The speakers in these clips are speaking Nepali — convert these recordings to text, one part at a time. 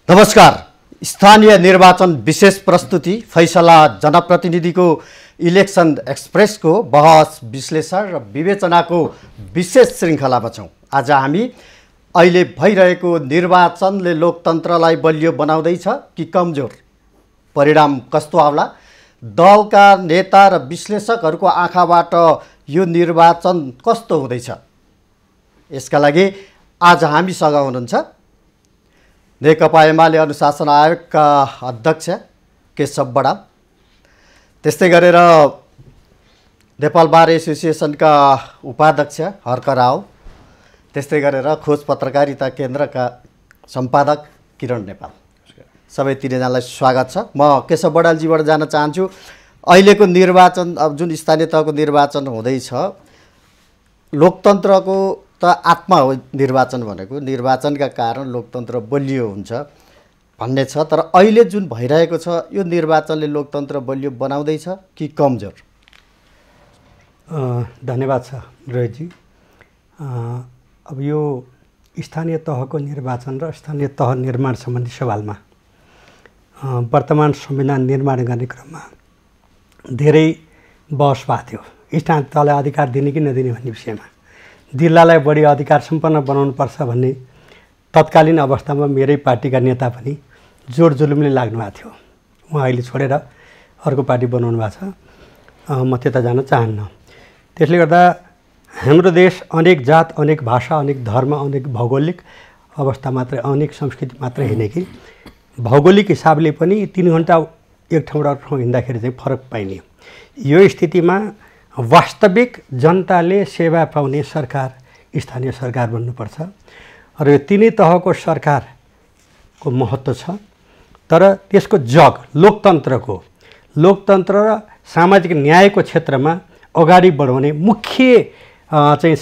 नमस्कार। स्थानीय निर्वाचन विशेष प्रस्तुति फैसला जनप्रतिनिधिको इलेक्सन एक्सप्रेसको बहस विश्लेषण र विवेचनाको विशेष श्रृङ्खलामा छौँ। आज हामी अहिले भइरहेको निर्वाचनले लोकतन्त्रलाई बलियो बनाउँदैछ कि कमजोर, परिणाम कस्तो आउला, दलका नेता र विश्लेषकहरूको आँखाबाट यो निर्वाचन कस्तो हुँदैछ, यसका लागि आज हामीसँग हुनुहुन्छ नेकपा एमाले अनुशासन आयोगका अध्यक्ष केशव बडाल, त्यस्तै गरेर नेपाल बार एसोसिएसनका उपाध्यक्ष हर्क राव, त्यस्तै गरेर खोज पत्रकारिता केन्द्रका सम्पादक किरण नेपाल। सबै तिनैजनालाई स्वागत छ। म केशव बडालजीबाट जान चाहन्छु। अहिलेको निर्वाचन, अब जुन स्थानीय तहको निर्वाचन हुँदैछ, लोकतन्त्रको त आत्मा हो निर्वाचन भनेको, निर्वाचनका कारण लोकतन्त्र बलियो हुन्छ भन्ने छ। तर अहिले जुन भइरहेको छ यो निर्वाचनले लोकतन्त्र बलियो बनाउँदैछ कि कमजोर? धन्यवाद छ रोहितजी। अब यो स्थानीय तहको निर्वाचन र स्थानीय तह निर्माण सम्बन्धी सवालमा वर्तमान संविधान निर्माण गर्ने क्रममा धेरै बहस भएको थियो। स्थानीय तहलाई अधिकार दिने कि नदिने भन्ने विषयमा, जिल्लालाई बढी अधिकार सम्पन्न बनाउनुपर्छ भन्ने तत्कालीन अवस्थामा मेरै पार्टीका नेता पनि जोड जुलुमले लाग्नु भएको थियो। उहाँ अहिले छोडेर अर्को पार्टी बनाउनु भएको छ। म त्यता जान चाहन्न। त्यसले गर्दा हाम्रो देश अनेक जात, अनेक भाषा, अनेक धर्म, अनेक भौगोलिक अवस्था मात्रै, अनेक संस्कृति मात्रै होइन कि भौगोलिक हिसाबले पनि 3 घन्टा एक ठाउँबाट अर्को ठाउँ हिँड्दाखेरि चाहिँ फरक पाइने। यो स्थितिमा वास्तविक जनताले सेवा पाउने सरकार स्थानीय सरकार बन्नुपर्छ र यो तिनै तहको सरकारको महत्त्व छ। तर त्यसको जग लोकतन्त्र र सामाजिक न्यायको क्षेत्रमा अगाडि बढाउने मुख्य चाहिँ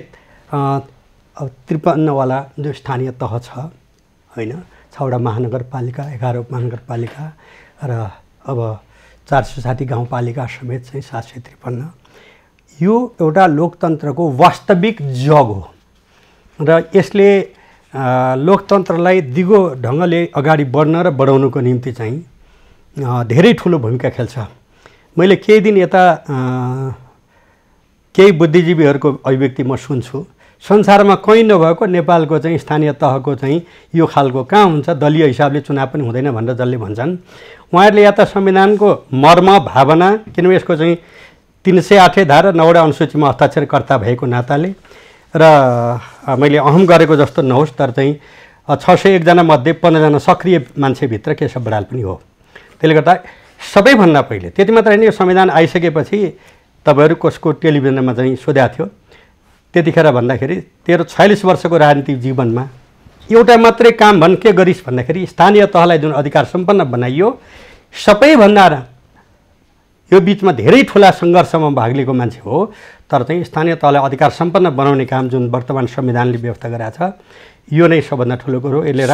753 वाला जो स्थानीय तह छ, होइन, 6वटा महानगरपालिका, 11 उपमहानगरपालिका र अब 460 गाउँपालिका समेत चाहिँ 753, यो एउटा लोकतन्त्रको वास्तविक जग हो र यसले लोकतन्त्रलाई दिगो ढङ्गले अगाडि बढ्न र बढाउनुको निम्ति चाहिँ धेरै ठुलो भूमिका खेल्छ। मैले केही दिन यता केही बुद्धिजीवीहरूको अभिव्यक्ति म सुन्छु, संसारमा कहीँ नभएको नेपालको चाहिँ स्थानीय तहको चाहिँ यो खालको कहाँ हुन्छ, दलीय हिसाबले चुनाव पनि हुँदैन भनेर जसले भन्छन्, उहाँहरूले या त संविधानको मर्म भावना, किनभने यसको चाहिँ 308 धारा 9वटा अनुसूचीमा हस्ताक्षरकर्ता भएको नाताले र मैले अहम गरेको जस्तो नहोस्, तर चाहिँ 601 जना मध्ये 15 जना सक्रिय मान्छेभित्र केशव बडाल पनि हो। त्यसले गर्दा सबैभन्दा पहिले, त्यति मात्र होइन, यो संविधान आइसकेपछि तपाईँहरू कसको टेलिभिजनमा चाहिँ सोधेको थियो, त्यतिखेर भन्दाखेरि तेरो 46 वर्षको राजनीतिक जीवनमा एउटा मात्रै काम भन् के गरिस् भन्दाखेरि स्थानीय तहलाई जुन अधिकार सम्पन्न बनाइयो, सबैभन्दा यो बिचमा धेरै ठुला सङ्घर्षमा भाग लिएको मान्छे हो। तर चाहिँ स्थानीय तहलाई अधिकार सम्पन्न बनाउने काम जुन वर्तमान संविधानले व्यवस्था गरेको छ, यो नै सबभन्दा ठुलो कुरो। यसले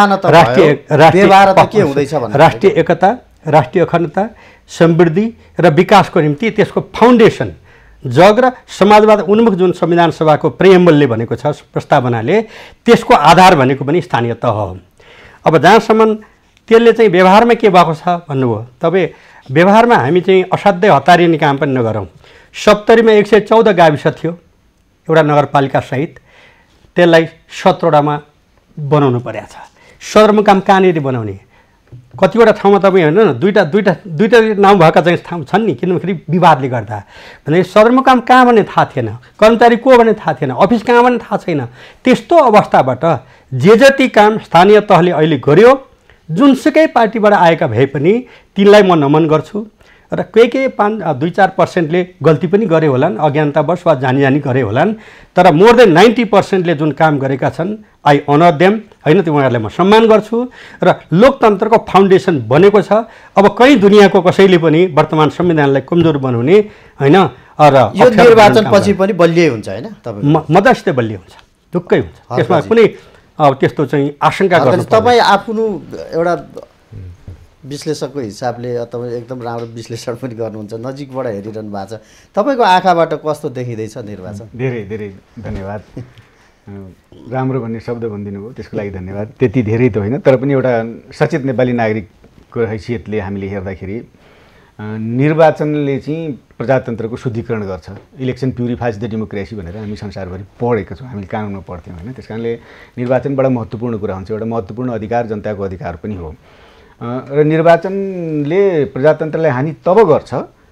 राष्ट्रिय एकता, राष्ट्रिय अखण्डता, समृद्धि र विकासको निम्ति त्यसको फाउन्डेसन जग र समाजवाद उन्मुख जुन संविधान सभाको प्रेम्बलले भनेको छ, प्रस्तावनाले, त्यसको आधार भनेको पनि स्थानीय तह हो। अब जहाँसम्म त्यसले चाहिँ व्यवहारमा के भएको छ भन्नुभयो, तपाईँ व्यवहारमा हामी चाहिँ असाध्यै हतारिने काम पनि नगरौँ। 70 मा 114 गाविस थियो एउटा नगरपालिका सहित, त्यसलाई 17वटामा बनाउनु परेको छ। सदरमुकाम कहाँनिर बनाउने, कतिवटा ठाउँमा तपाईँ हेर्नु न, दुईटा नाउँ भएका चाहिँ ठाउँ छन् नि, किनभने विवादले गर्दा। भने सदरमुकाम कहाँ भने थाहा थिएन, कर्मचारी को भने थाहा थिएन, अफिस कहाँ भने थाहा छैन। त्यस्तो अवस्थाबाट जे जति काम स्थानीय तहले अहिले गर्यो, जुनसुकै पार्टीबाट आएका भए पनि तिनलाई म नमन गर्छु। र केही 2-4%ले गल्ती पनि गरे होलान्, अज्ञानतावश वा जानी गरे होलान्, तर मोर देन 90%ले जुन काम गरेका छन्, आई अनर देम, होइन, त्यो उनीहरूलाई म सम्मान गर्छु। र लोकतन्त्रको फाउन्डेसन बनेको छ। अब कहीँ दुनियाँको कसैले पनि वर्तमान संविधानलाई कमजोर बनाउने, होइन, र यो निर्वाचनपछि पनि बलियै हुन्छ, होइन, मद्दतै बलियो हुन्छ, ढुक्कै हुन्छ, त्यसमा कुनै त्यस्तो चाहिँ आशंका गर्नु। तपाईँ आफ्नो एउटा विश्लेषकको हिसाबले तपाईँ एकदम राम्रो विश्लेषण पनि गर्नुहुन्छ, नजिकबाट हेरिरहनु भएको छ, तपाईँको आँखाबाट कस्तो देखिँदैछ निर्वाचन? धेरै धेरै धन्यवाद। राम्रो भन्ने शब्द भनिदिनु भयो, त्यसको लागि धन्यवाद। त्यति धेरै त होइन, तर पनि एउटा सचेत नेपाली नागरिकको हैसियतले हामीले हेर्दाखेरि निर्वाचनले चाहिँ प्रजातन्त्रको शुद्धिकरण गर्छ, इलेक्सन प्युरिफाइज द डेमोक्रेसी भनेर हामी संसारभरि पढेका छौँ, हामीले कानुनमा पढ्थ्यौँ होइन। त्यस कारणले निर्वाचन बडा महत्त्वपूर्ण कुरा हुन्छ, एउटा महत्त्वपूर्ण अधिकार, जनताको अधिकार पनि हो। र निर्वाचनले प्रजातन्त्रलाई हानि तब गर्छ,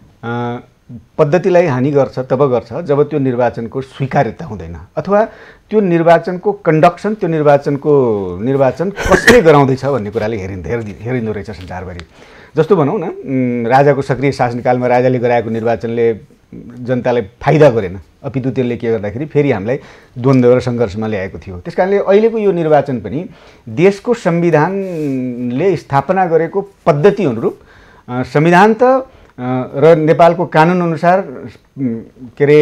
पद्धतिलाई हानि गर्छ तब गर्छ जब त्यो निर्वाचनको स्वीकार्यता हुँदैन, अथवा त्यो निर्वाचनको कन्डक्सन, त्यो निर्वाचन कसले गराउँदैछ भन्ने कुराले हेरिँदो रहेछ संसारभरि। जस्तो भनौँ न, राजाको सक्रिय शासनकालमा राजाले गराएको निर्वाचनले जनतालाई फाइदा गरेन, अपितु त्यसले के गर्दाखेरि फेरि हामीलाई द्वन्द्व र सङ्घर्षमा ल्याएको थियो। त्यस कारणले अहिलेको यो निर्वाचन पनि देशको संविधानले स्थापना गरेको पद्धति अनुरूप, संविधान त र नेपालको कानुन अनुसार के अरे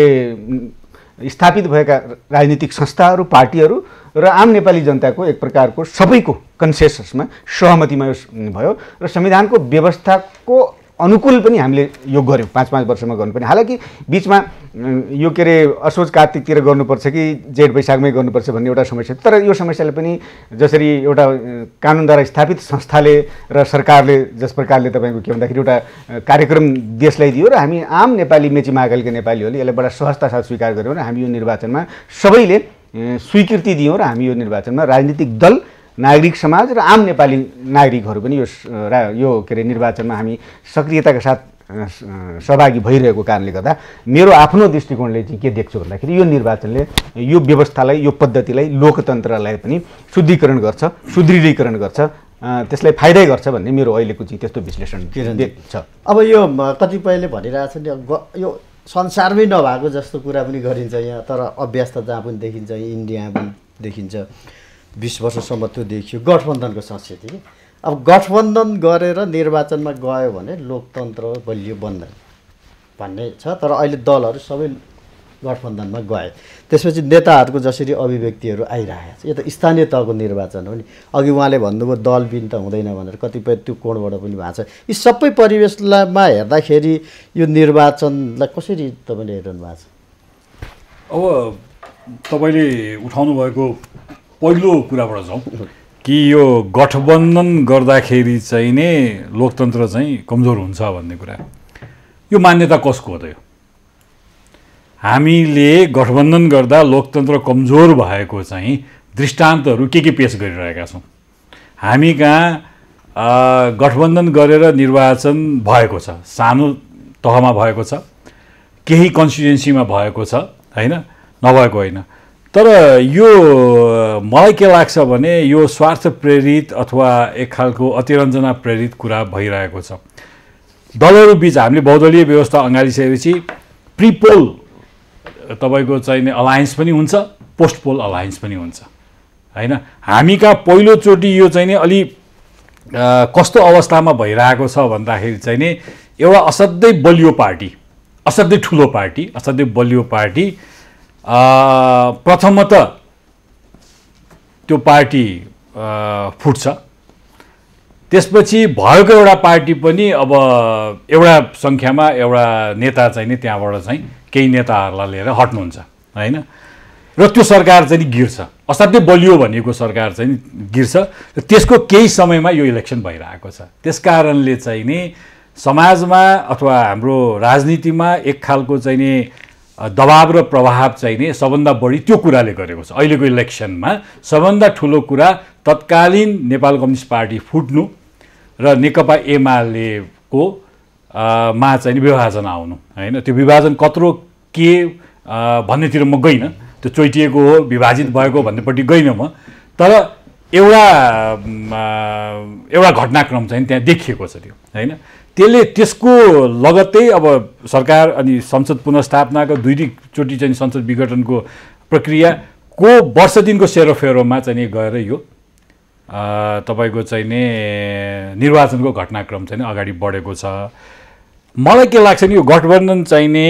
स्थापित भएका राजनीतिक संस्थाहरू, पार्टीहरू र आम नेपाली जनताको एक प्रकारको सबैको कन्सेन्ससमा, सहमतिमा भयो र संविधानको व्यवस्थाको अनुकूल पनि हामीले यो गऱ्यौँ। 5-5 वर्षमा गर्नुपर्ने, हालाकि बिचमा यो के अरे असोज कार्तिकतिर गर्नुपर्छ कि जेठ वैशाखमै गर्नुपर्छ भन्ने एउटा समस्या, तर यो समस्याले पनि जसरी एउटा कानुनद्वारा स्थापित संस्थाले र सरकारले जस प्रकारले तपाईँको के भन्दाखेरि एउटा कार्यक्रम देशलाई दियो र हामी आम नेपाली, मेची महाकालीका नेपालीहरूले यसलाई बडा सहजता साथ स्वीकार गऱ्यौँ र हामी यो निर्वाचनमा सबैले स्वीकृति दियौँ र हामी यो निर्वाचनमा राजनीतिक दल, नागरिक समाज र आम नेपाली नागरिकहरू पनि यो के अरे निर्वाचनमा हामी सक्रियताका साथ सहभागी भइरहेको कारणले गर्दा मेरो आफ्नो दृष्टिकोणले चाहिँ के देख्छु भन्दाखेरि यो निर्वाचनले यो व्यवस्थालाई, यो पद्धतिलाई, लोकतन्त्रलाई पनि शुद्धिकरण गर्छ, सुदृढीकरण गर्छ, त्यसलाई फाइदै गर्छ भन्ने मेरो अहिलेको चाहिँ त्यस्तो विश्लेषण छ। अब यो कतिपयले भनिरहेछ नि, यो संसारमै नभएको जस्तो कुरा पनि गरिन्छ यहाँ, तर अभ्यास त जहाँ पनि देखिन्छ, इन्डियामा पनि देखिन्छ, 20 वर्षसम्म त्यो देखियो गठबन्धनको संस्कृति। अब गठबन्धन गरेर निर्वाचनमा गयो भने लोकतन्त्र बलियो बन्दैन भन्ने छ, तर अहिले दलहरू सबै गठबन्धनमा गए, त्यसपछि नेताहरूको जसरी अभिव्यक्तिहरू आइरहेको छ। यो त स्थानीय तहको निर्वाचन हो नि, अघि उहाँले भन्नुभयो दलबिन त हुँदैन भनेर, कतिपय त्यो कोणबाट पनि भएको छ। यी सबै परिवेशमा हेर्दाखेरि यो निर्वाचनलाई कसरी तपाईँले हेर्नु भएको छ? अब तपाईँले उठाउनु भएको पहिलो कुराबाट जाउँ कि यो गठबन्धन गर्दाखेरि चाहिँ नै लोकतन्त्र चाहिँ कमजोर हुन्छ भन्ने कुरा, यो मान्यता कसको हो त? यो हामीले गठबन्धन गर्दा लोकतन्त्र कमजोर भएको चाहिँ दृष्टान्तहरू के पेश गरिरहेका छौँ। हामी कहाँ गठबन्धन गरेर निर्वाचन भएको छ, सानो तहमा भएको छ, केही कन्स्टिट्युएन्सीमा भएको छ होइन, नभएको होइन। तर यो मलाई के लाग्छ भने यो स्वार्थ प्रेरित अथवा एक खालको अतिरञ्जना प्रेरित कुरा भइरहेको छ। दलहरू बिच हामीले बहुदलीय व्यवस्था अँगालिसकेपछि प्रिपोल तपाईँको चाहिने अलायन्स पनि हुन्छ, पोस्ट पोल अलायन्स पनि हुन्छ होइन। हामी कहाँ पहिलोचोटि यो चाहिँ नि अलि कस्तो अवस्थामा भइरहेको छ भन्दाखेरि चाहिँ नि एउटा असाध्यै बलियो पार्टी, असाध्यै ठुलो पार्टी, असाध्यै बलियो पार्टी प्रथमतः त्यो पार्टी फुट्छ, त्यसपछि भएको एउटा पार्टी पनि अब एउटा सङ्ख्यामा एउटा नेता चाहिँ नि त्यहाँबाट चाहिँ केही नेताहरूलाई लिएर हट्नुहुन्छ होइन, र त्यो सरकार चाहिँ गिर्छ, असाध्यै बलियो भनेको सरकार चाहिँ गिर्छ। र त्यसको केही समयमा यो इलेक्सन भइरहेको छ। त्यस कारणले चाहिँ नि समाजमा अथवा हाम्रो राजनीतिमा एक खालको चाहिँ नि दबाव र प्रभाव चाहिँ नि सबभन्दा बढी त्यो कुराले गरेको छ। अहिलेको इलेक्सनमा सबभन्दा ठुलो कुरा तत्कालीन नेपाल कम्युनिस्ट पार्टी फुट्नु र नेकपा एमालेको मा चाहिँ विभाजन आउनु होइन। त्यो विभाजन कत्रो के भन्नेतिर म गइनँ, त्यो चोइटिएको हो, विभाजित भएको भन्नेपट्टि गइनँ म, तर एउटा घटनाक्रम चाहिँ त्यहाँ देखिएको छ त्यो होइन। त्यसले त्यसको लगत्तै अब सरकार अनि संसद पुनर्स्थापनाको दुईचोटि चाहिँ संसद विघटनको प्रक्रियाको वर्ष दिनको सेरोफेरोमा चाहिँ गएर यो तपाईँको चाहिँ नि निर्वाचनको घटनाक्रम चाहिँ अगाडि बढेको छ। मलाई के लाग्छ नि यो गठबन्धन चाहिँ नि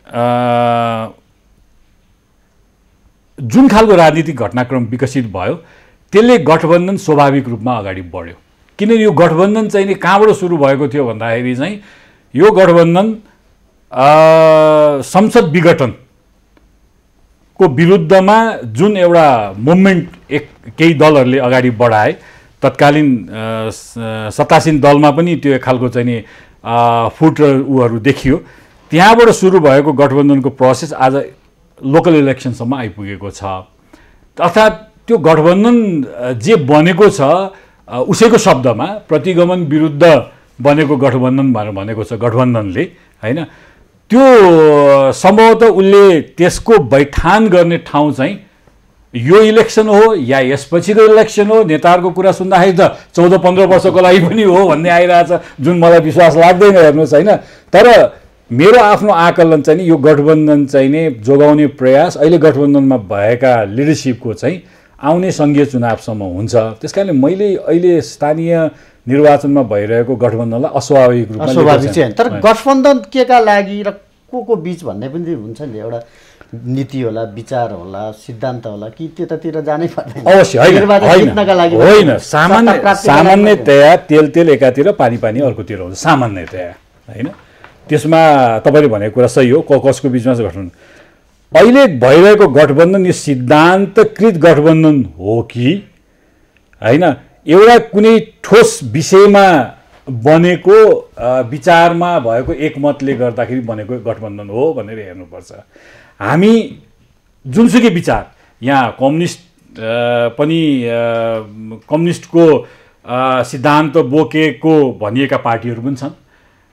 जुन खालको राजनीतिक घटनाक्रम विकसित भयो त्यसले गठबन्धन स्वाभाविक रूपमा अगाडि बढ्यो। किनभने यो गठबन्धन चाहिँ नि कहाँबाट सुरु भएको थियो भन्दाखेरि चाहिँ यो गठबन्धन संसद विघटनको को विरुद्धमा जुन एउटा मुभमेन्ट केही दलहरूले अगाडि बढाए, तत्कालीन सत्तासीन दलमा पनि त्यो एक खालको चाहिँ नि फुट र उहरू देखियो। त्यहाँबाट सुरु भएको गठबन्धनको प्रोसेस आज लोकल इलेक्सनसम्म आइपुगेको छ। अर्थात् त्यो गठबन्धन जे बनेको छ उसैको शब्दमा प्रतिगमन विरुद्ध बनेको गठबन्धन भनेर भनेको छ गठबन्धनले, होइन? त्यो सम्भवतः उसले त्यसको बैठान गर्ने ठाउँ चाहिँ यो इलेक्सन हो या यसपछिको इलेक्सन हो। नेताहरूको कुरा सुन्दाखेरि त 14-15 वर्षको लागि पनि हो भन्ने आइरहेछ, जुन मलाई विश्वास लाग्दैन, हेर्नुहोस्, होइन? तर मेरो आफ्नो आकलन चाहिँ नि यो गठबन्धन चाहिँ नि जोगाउने प्रयास अहिले गठबन्धनमा भएका लिडरसिपको चाहिँ आउने सङ्घीय चुनावसम्म हुन्छ। त्यस कारणले मैले अहिले स्थानीय निर्वाचनमा भइरहेको गठबन्धनलाई अस्वाभाविक रूपमा स्वाभाविक चाहिँ, तर गठबन्धन केका लागि र को बीच भन्ने पनि हुन्छ नि, एउटा नीति होला, विचार होला, सिद्धान्त होला, कि त्यतातिर जानै पर्दैन? अवश्य होइन। सामान्यतया तेल एकातिर पानी अर्कोतिर हुन्छ, सामान्यतया, होइन? त्यसमा तपाईँले भनेको कुरा सही हो। कसको बिचमा चाहिँ गठबन्धन अहिले भइरहेको गठबन्धन यो सिद्धान्तकृत गठबन्धन हो कि होइन, एउटा कुनै ठोस विषयमा बनेको विचारमा भएको एकमतले गर्दाखेरि बनेको गठबन्धन हो भनेर हेर्नुपर्छ। हामी जुनसुकै विचार, यहाँ कम्युनिस्ट पनि कम्युनिस्टको सिद्धान्त बोकेको भनिएका पार्टीहरू पनि छन्।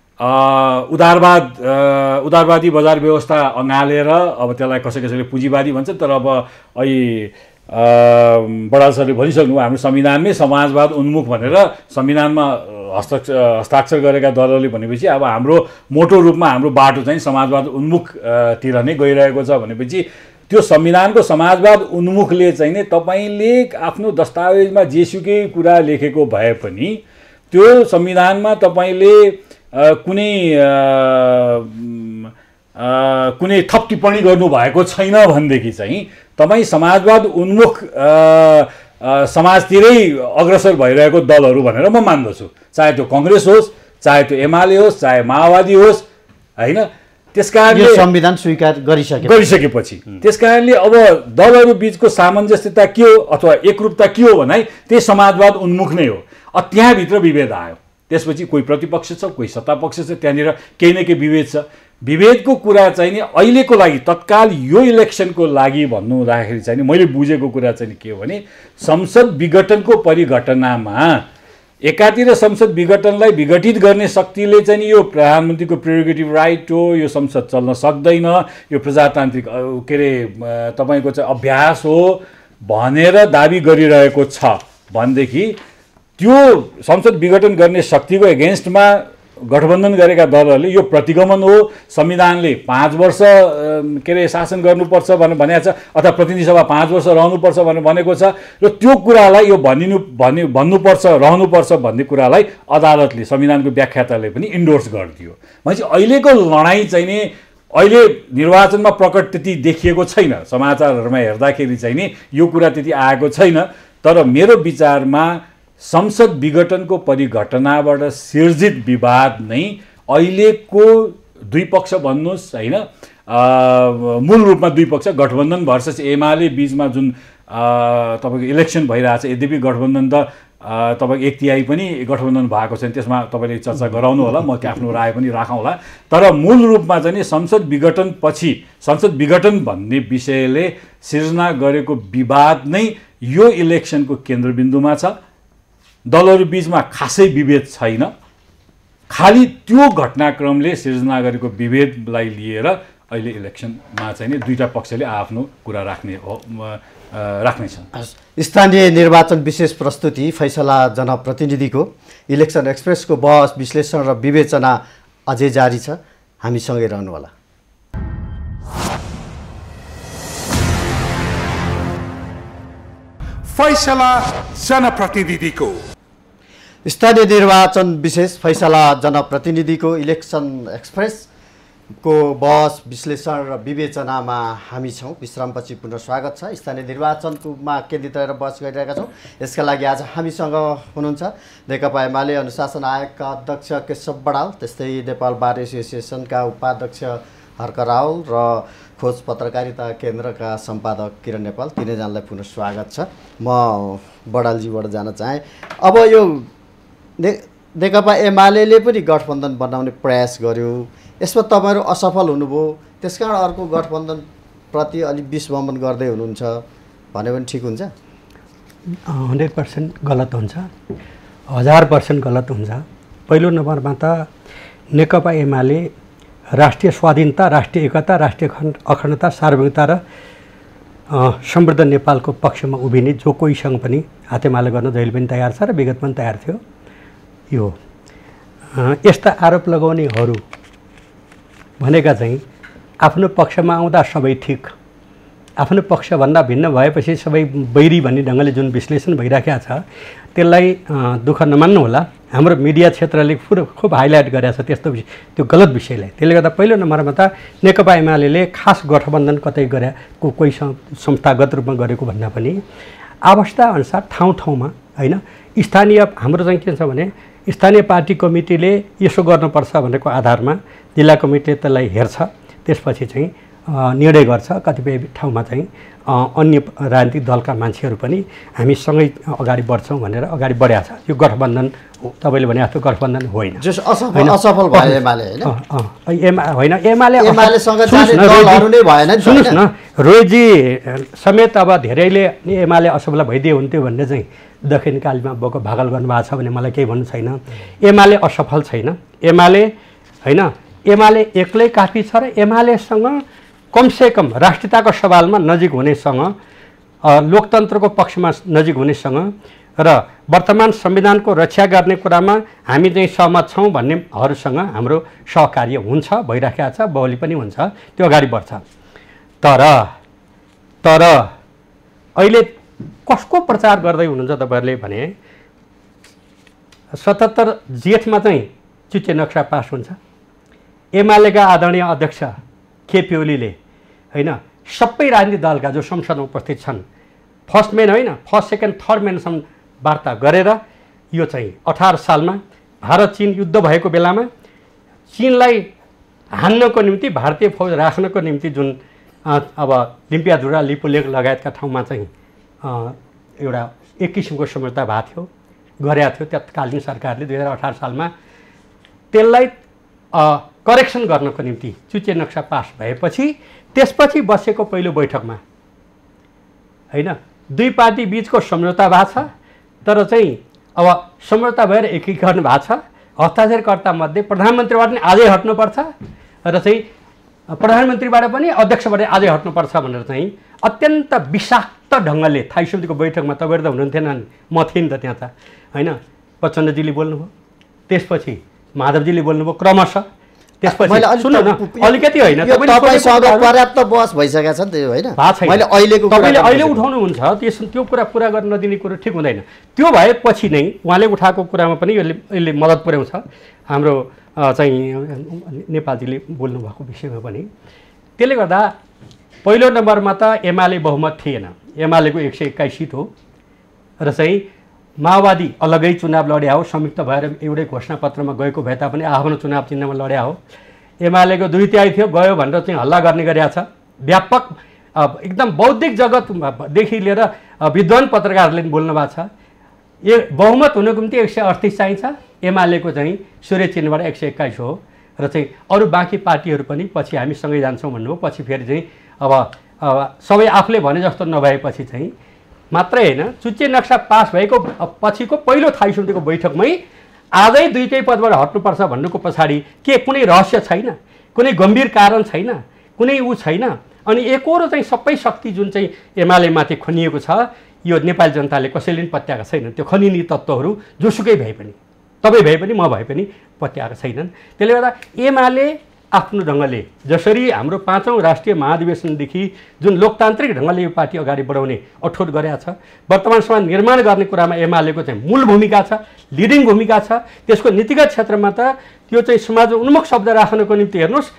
उदारवादी बजार व्यवस्था अँगालेर अब त्यसलाई कसैले पुँजीवादी भन्छ, तर अब अहिले बडाल सरले भनिसक्नुभयो हाम्रो संविधानमै समाजवाद उन्मुख भनेर संविधानमा हस्ताक्षर गरेका दलहरूले भनेपछि अब हाम्रो मोटो रूपमा हाम्रो बाटो चाहिँ समाजवाद उन्मुखतिर नै गइरहेको छ भनेपछि त्यो संविधानको समाजवाद उन्मुखले चाहिँ नि तपाईँले आफ्नो दस्तावेजमा जेसुकै कुरा लेखेको भए पनि त्यो संविधानमा तपाईँले कुनै थप टिप्पणी गर्नुभएको छैन भनेदेखि चाहिँ तपाईँ समाजवाद उन्मुख समाजतिरै अग्रसर भइरहेको दलहरू भनेर म मान्दछु। चाहे त्यो कङ्ग्रेस होस्, चाहे त्यो एमाले होस्, चाहे माओवादी होस्, होइन? त्यसकारणले संविधान स्वीकार गरिसकेपछि त्यसकारणले अब दलहरू बिचको सामञ्जस्यता के हो अथवा एकरूपता के हो भने त्यही समाजवाद उन्मुख नै हो। त्यहाँभित्र विभेद आयो, त्यसपछि कोही प्रतिपक्ष छ, कोही सत्तापक्ष छ, त्यहाँनिर केही न केही विभेद छ। विभेदको कुरा चाहिँ नि अहिलेको लागि तत्काल यो इलेक्सनको लागि भन्नु हुँदाखेरि चाहिँ नि मैले बुझेको कुरा चाहिँ के हो भने संसद विघटनको परिघटनामा एकातिर संसद विघटनलाई विघटित गर्ने शक्तिले चाहिँ नि यो प्रधानमन्त्रीको प्रेरोगेटिभ राइट हो, यो संसद चल्न सक्दैन, यो प्रजातान्त्रिक के अरे तपाईँको चाहिँ अभ्यास हो भनेर दाबी गरिरहेको छ भनेदेखि त्यो संसद विघटन गर्ने शक्तिको एगेन्स्टमा गठबन्धन गरेका दलहरूले यो प्रतिगमन हो, संविधानले 5 वर्ष के अरे शासन गर्नुपर्छ भनेर भनेको छ अथवा प्रतिनिधि सभा 5 वर्ष रहनुपर्छ भनेर भनेको छ र त्यो कुरालाई यो भन्नुपर्छ रहनुपर्छ भन्ने कुरालाई अदालतले संविधानको व्याख्याताले पनि इन्डोर्स गरिदियो। भनेपछि अहिलेको लडाइँ चाहिँ नि अहिले निर्वाचनमा प्रकट त्यति देखिएको छैन, समाचारहरूमा हेर्दाखेरि चाहिँ नि यो कुरा त्यति आएको छैन। तर मेरो विचारमा संसद विघटनको परिघटनाबाट सिर्जित विवाद नै अहिलेको दुई पक्ष भन्नुहोस् होइन, मूल रूपमा दुई पक्ष गठबन्धन भर्सेस एमाले बिचमा जुन तपाईँको इलेक्सन भइरहेछ, यद्यपि गठबन्धन त तपाईँको 1/3 पनि गठबन्धन भएको छैन, त्यसमा तपाईँले चर्चा गराउनु होला, म आफ्नो राय पनि राखौँला। तर मूल रूपमा चाहिँ संसद विघटन पछि संसद विघटन भन्ने विषयले सिर्जना गरेको विवाद नै यो इलेक्सनको केन्द्रबिन्दुमा छ। दलहरू बिचमा खासै विभेद छैन, खालि त्यो घटनाक्रमले सिर्जना गरेको विभेदलाई लिएर अहिले इलेक्सनमा चाहिँ नि दुईटा पक्षले आफ्नो कुरा राख्नेछन्। स्थानीय निर्वाचन विशेष प्रस्तुति फैसला जनप्रतिनिधिको इलेक्सन एक्सप्रेसको बहस विश्लेषण र विवेचना अझै जारी छ, हामीसँगै रहनुहोला। फैसला जनप्रतिनिधिको स्थानीय निर्वाचन विशेष फैसला जनप्रतिनिधिको इलेक्सन एक्सप्रेसको बहस विश्लेषण र विवेचनामा हामी छौँ। विश्रामपछि पुनः स्वागत छ। स्थानीय निर्वाचनकोमा केन्द्रित रहेर बहस गरिरहेका छौँ। यसका लागि आज हामीसँग हुनुहुन्छ नेकपा एमाले अनुशासन आयोगका अध्यक्ष केशव बडाल, त्यस्तै नेपाल बार एसोसिएसनका उपाध्यक्ष हर्क राव र खोज पत्रकारिता केन्द्रका सम्पादक किरण नेपाल, तिनैजनालाई पुनः स्वागत छ। म बडालजीबाट जान चाहेँ। अब यो नेकपा एमाले पनि गठबन्धन बनाउने प्रयास गर्यो, यसमा तपाईँहरू असफल हुनुभयो, त्यसकारण अर्को गठबन्धनप्रति अलिक विस्मरण गर्दै हुनुहुन्छ भन्यो भने ठिक हुन्छ? 100% गलत हुन्छ, 1000% गलत हुन्छ। पहिलो नम्बरमा त नेकपा एमाले राष्ट्रिय स्वाधीनता, राष्ट्रिय एकता, राष्ट्रिय अखण्डता, सार्वभौमिकता र समृद्ध नेपालको पक्षमा उभिने जो कोहीसँग पनि हातेमाला गर्न जहिले पनि तयार छ र विगत पनि तयार थियो। यो यस्ता आरोप लगाउनेहरू भनेका चाहिँ आफ्नो पक्षमा आउँदा सबै ठिक, आफ्नो पक्षभन्दा भिन्न भएपछि सबै बैरी भन्ने ढङ्गले जुन विश्लेषण भइराखेको छ त्यसलाई दुःख नमान्नु होला। हाम्रो मिडिया क्षेत्रले खुब हाइलाइट गरेको छ त्यस्तो त्यो गलत विषयलाई। त्यसले गर्दा पहिलो नम्बरमा त नेकपा एमाले खास गठबन्धन कतै गरेको कोही संस्थागत रूपमा गरेको भन्दा पनि अवस्था अनुसार ठाउँ ठाउँमा होइन, स्थानीय हाम्रो चाहिँ के छ भने स्थानीय पार्टी कमिटीले यसो गर्नुपर्छ भनेको आधारमा जिल्ला कमिटीले त्यसलाई हेर्छ, त्यसपछि चाहिँ निर्णय गर्छ। कतिपय ठाउँमा चाहिँ अन्य राजनीतिक दलका मान्छेहरू पनि हामी सँगै अगाडि बढ्छौँ भनेर अगाडि बढेको छ। यो गठबन्धन तपाईँले भने जस्तो गठबन्धन होइन, असफल भयो एमाले होइन। एमालेसँग जाने दलहरू नै भएन नि। सुन्नुहोस् न, रोयजी समेत अब धेरैले एमाले असफल भइदिए हुन्थ्यो भन्ने चाहिँ दक्षिणकालीमा बोको भागल गर्नुभएको छ भने मलाई केही भन्नु छैन। एमाले असफल छैन, एमाले होइन, एमाले एक्लै काफी छ र एमालेसँग कमसेकम राष्ट्रियताको सवालमा नजिक हुनेसँग, लोकतन्त्रको पक्षमा नजिक हुनेसँग र वर्तमान संविधानको रक्षा गर्ने कुरामा हामी चाहिँ सहमत छौँ भन्नेहरूसँग हाम्रो सहकार्य हुन्छ, भइराखेको छ, बहली पनि हुन्छ, त्यो अगाडि बढ्छ। तर अहिले कसको प्रचार गर्दै हुनुहुन्छ तपाईँहरूले भने 77 जेठमा चाहिँ चुच्चे नक्सा पास हुन्छ। एमालेका आदरणीय अध्यक्ष केपी ओलीले होइन सबै राजनीतिक दलका जो संसदमा उपस्थित छन् फर्स्ट मेन होइन, फर्स्ट सेकेन्ड थर्ड मेनसम्म वार्ता गरेर यो चाहिँ 18 सालमा भारत चीन युद्ध भएको बेलामा चीनलाई हान्नको निम्ति भारतीय फौज राख्नको निम्ति जुन अब लिम्पियाधुरा, लिपुलेख लगायतका ठाउँमा चाहिँ एउटा एक किसिमको सम्झौता भएको थियो, गरेका थियो तत्कालीन सरकारले 2018 सालमा। त्यसलाई करेक्सन गर्नको निम्ति चुच्चे नक्सा पास भएपछि त्यसपछि बसेको पहिलो बैठकमा होइन दुई पार्टी बिचको सम्झौता भएको छ, तर चाहिँ अब सम्झौता भएर एकीकरण भएको छ। हस्ताक्षरकर्ता मध्ये प्रधानमन्त्रीबाट पनि आजै हट्नुपर्छ र चाहिँ प्रधानमन्त्रीबाट पनि अध्यक्षबाट आजै हट्नुपर्छ भनेर चाहिँ अत्यन्त विषाक्त ढङ्गले थाई समितिको बैठकमा तपाईँहरू त हुनुहुन्थेन, म थिएँ नि त त्यहाँ त होइन, प्रचण्डजीले बोल्नुभयो, त्यसपछि माधवजीले बोल्नुभयो क्रमशः, त्यसपछि सुन्नु न अलिकति होइन पर्याप्त बहस भइसकेको छ नि त्यो होइन, मैले अहिलेको तपाईँले अहिले उठाउनुहुन्छ त्यो कुरा पुरा गर्न नदिने कुरो ठिक हुँदैन। त्यो भएपछि नै उहाँले उठाएको कुरामा पनि यसले मद्दत पुर्याउँछ। हाम्रो चाहिँ नेपालजीले बोल्नुभएको विषयमा पनि त्यसले गर्दा पहिलो नम्बरमा त एमाले बहुमत थिएन, एमालेको 121 सिट हो र चाहिँ माओवादी अलगै चुनाव लड्या हो, संयुक्त भएर एउटै घोषणापत्रमा गएको भए तापनि आफ्नो चुनाव चिन्हमा लड्या हो। एमालेको 2/3 थियो गयो भनेर चाहिँ हल्ला गर्ने गरेका छ। व्यापक एकदम बौद्धिक जगतदेखि लिएर विद्वान पत्रकारहरूले पनि बोल्नु भएको छ। बहुमत हुनुको निम्ति 138 चाहिन्छ, एमालेको चाहिँ सूर्य चिन्हबाट 121 हो र चाहिँ अरू बाँकी पार्टीहरू पनि पछि हामी सँगै जान्छौँ भन्नुभयो। पछि फेरि चाहिँ अब सबै आफूले भने जस्तो नभएपछि चाहिँ मात्रै होइन, चुच्चे नक्सा पास भएको पछिको पहिलो थाई समितिको बैठकमै आजै दुईटै पदबाट हट्नुपर्छ भन्नुको पछाडि के कुनै रहस्य छैन, कुनै गम्भीर कारण छैन, कुनै ऊ छैन। अनि एकरो चाहिँ सबै शक्ति जुन चाहिँ एमालेमाथि खनिएको छ यो नेपाली जनताले कसैले पनि पत्याएका छैनन्। त्यो खनिने तत्त्वहरू जोसुकै भए पनि, तपाईँ भए पनि म भए पनि पत्याएका छैनन्। त्यसले गर्दा एमाले आफ्नो ढङ्गले जसरी हाम्रो 5औं राष्ट्रिय महाधिवेशनदेखि जुन लोकतान्त्रिक ढङ्गले यो पार्टी अगाडि बढाउने अठोट गरेका छ, वर्तमान समाज निर्माण गर्ने कुरामा एमालेको चाहिँ मूल भूमिका छ, लिडिङ भूमिका छ। त्यसको नीतिगत क्षेत्रमा त त्यो चाहिँ समाज उन्मुख शब्द राख्नको निम्ति हेर्नुहोस्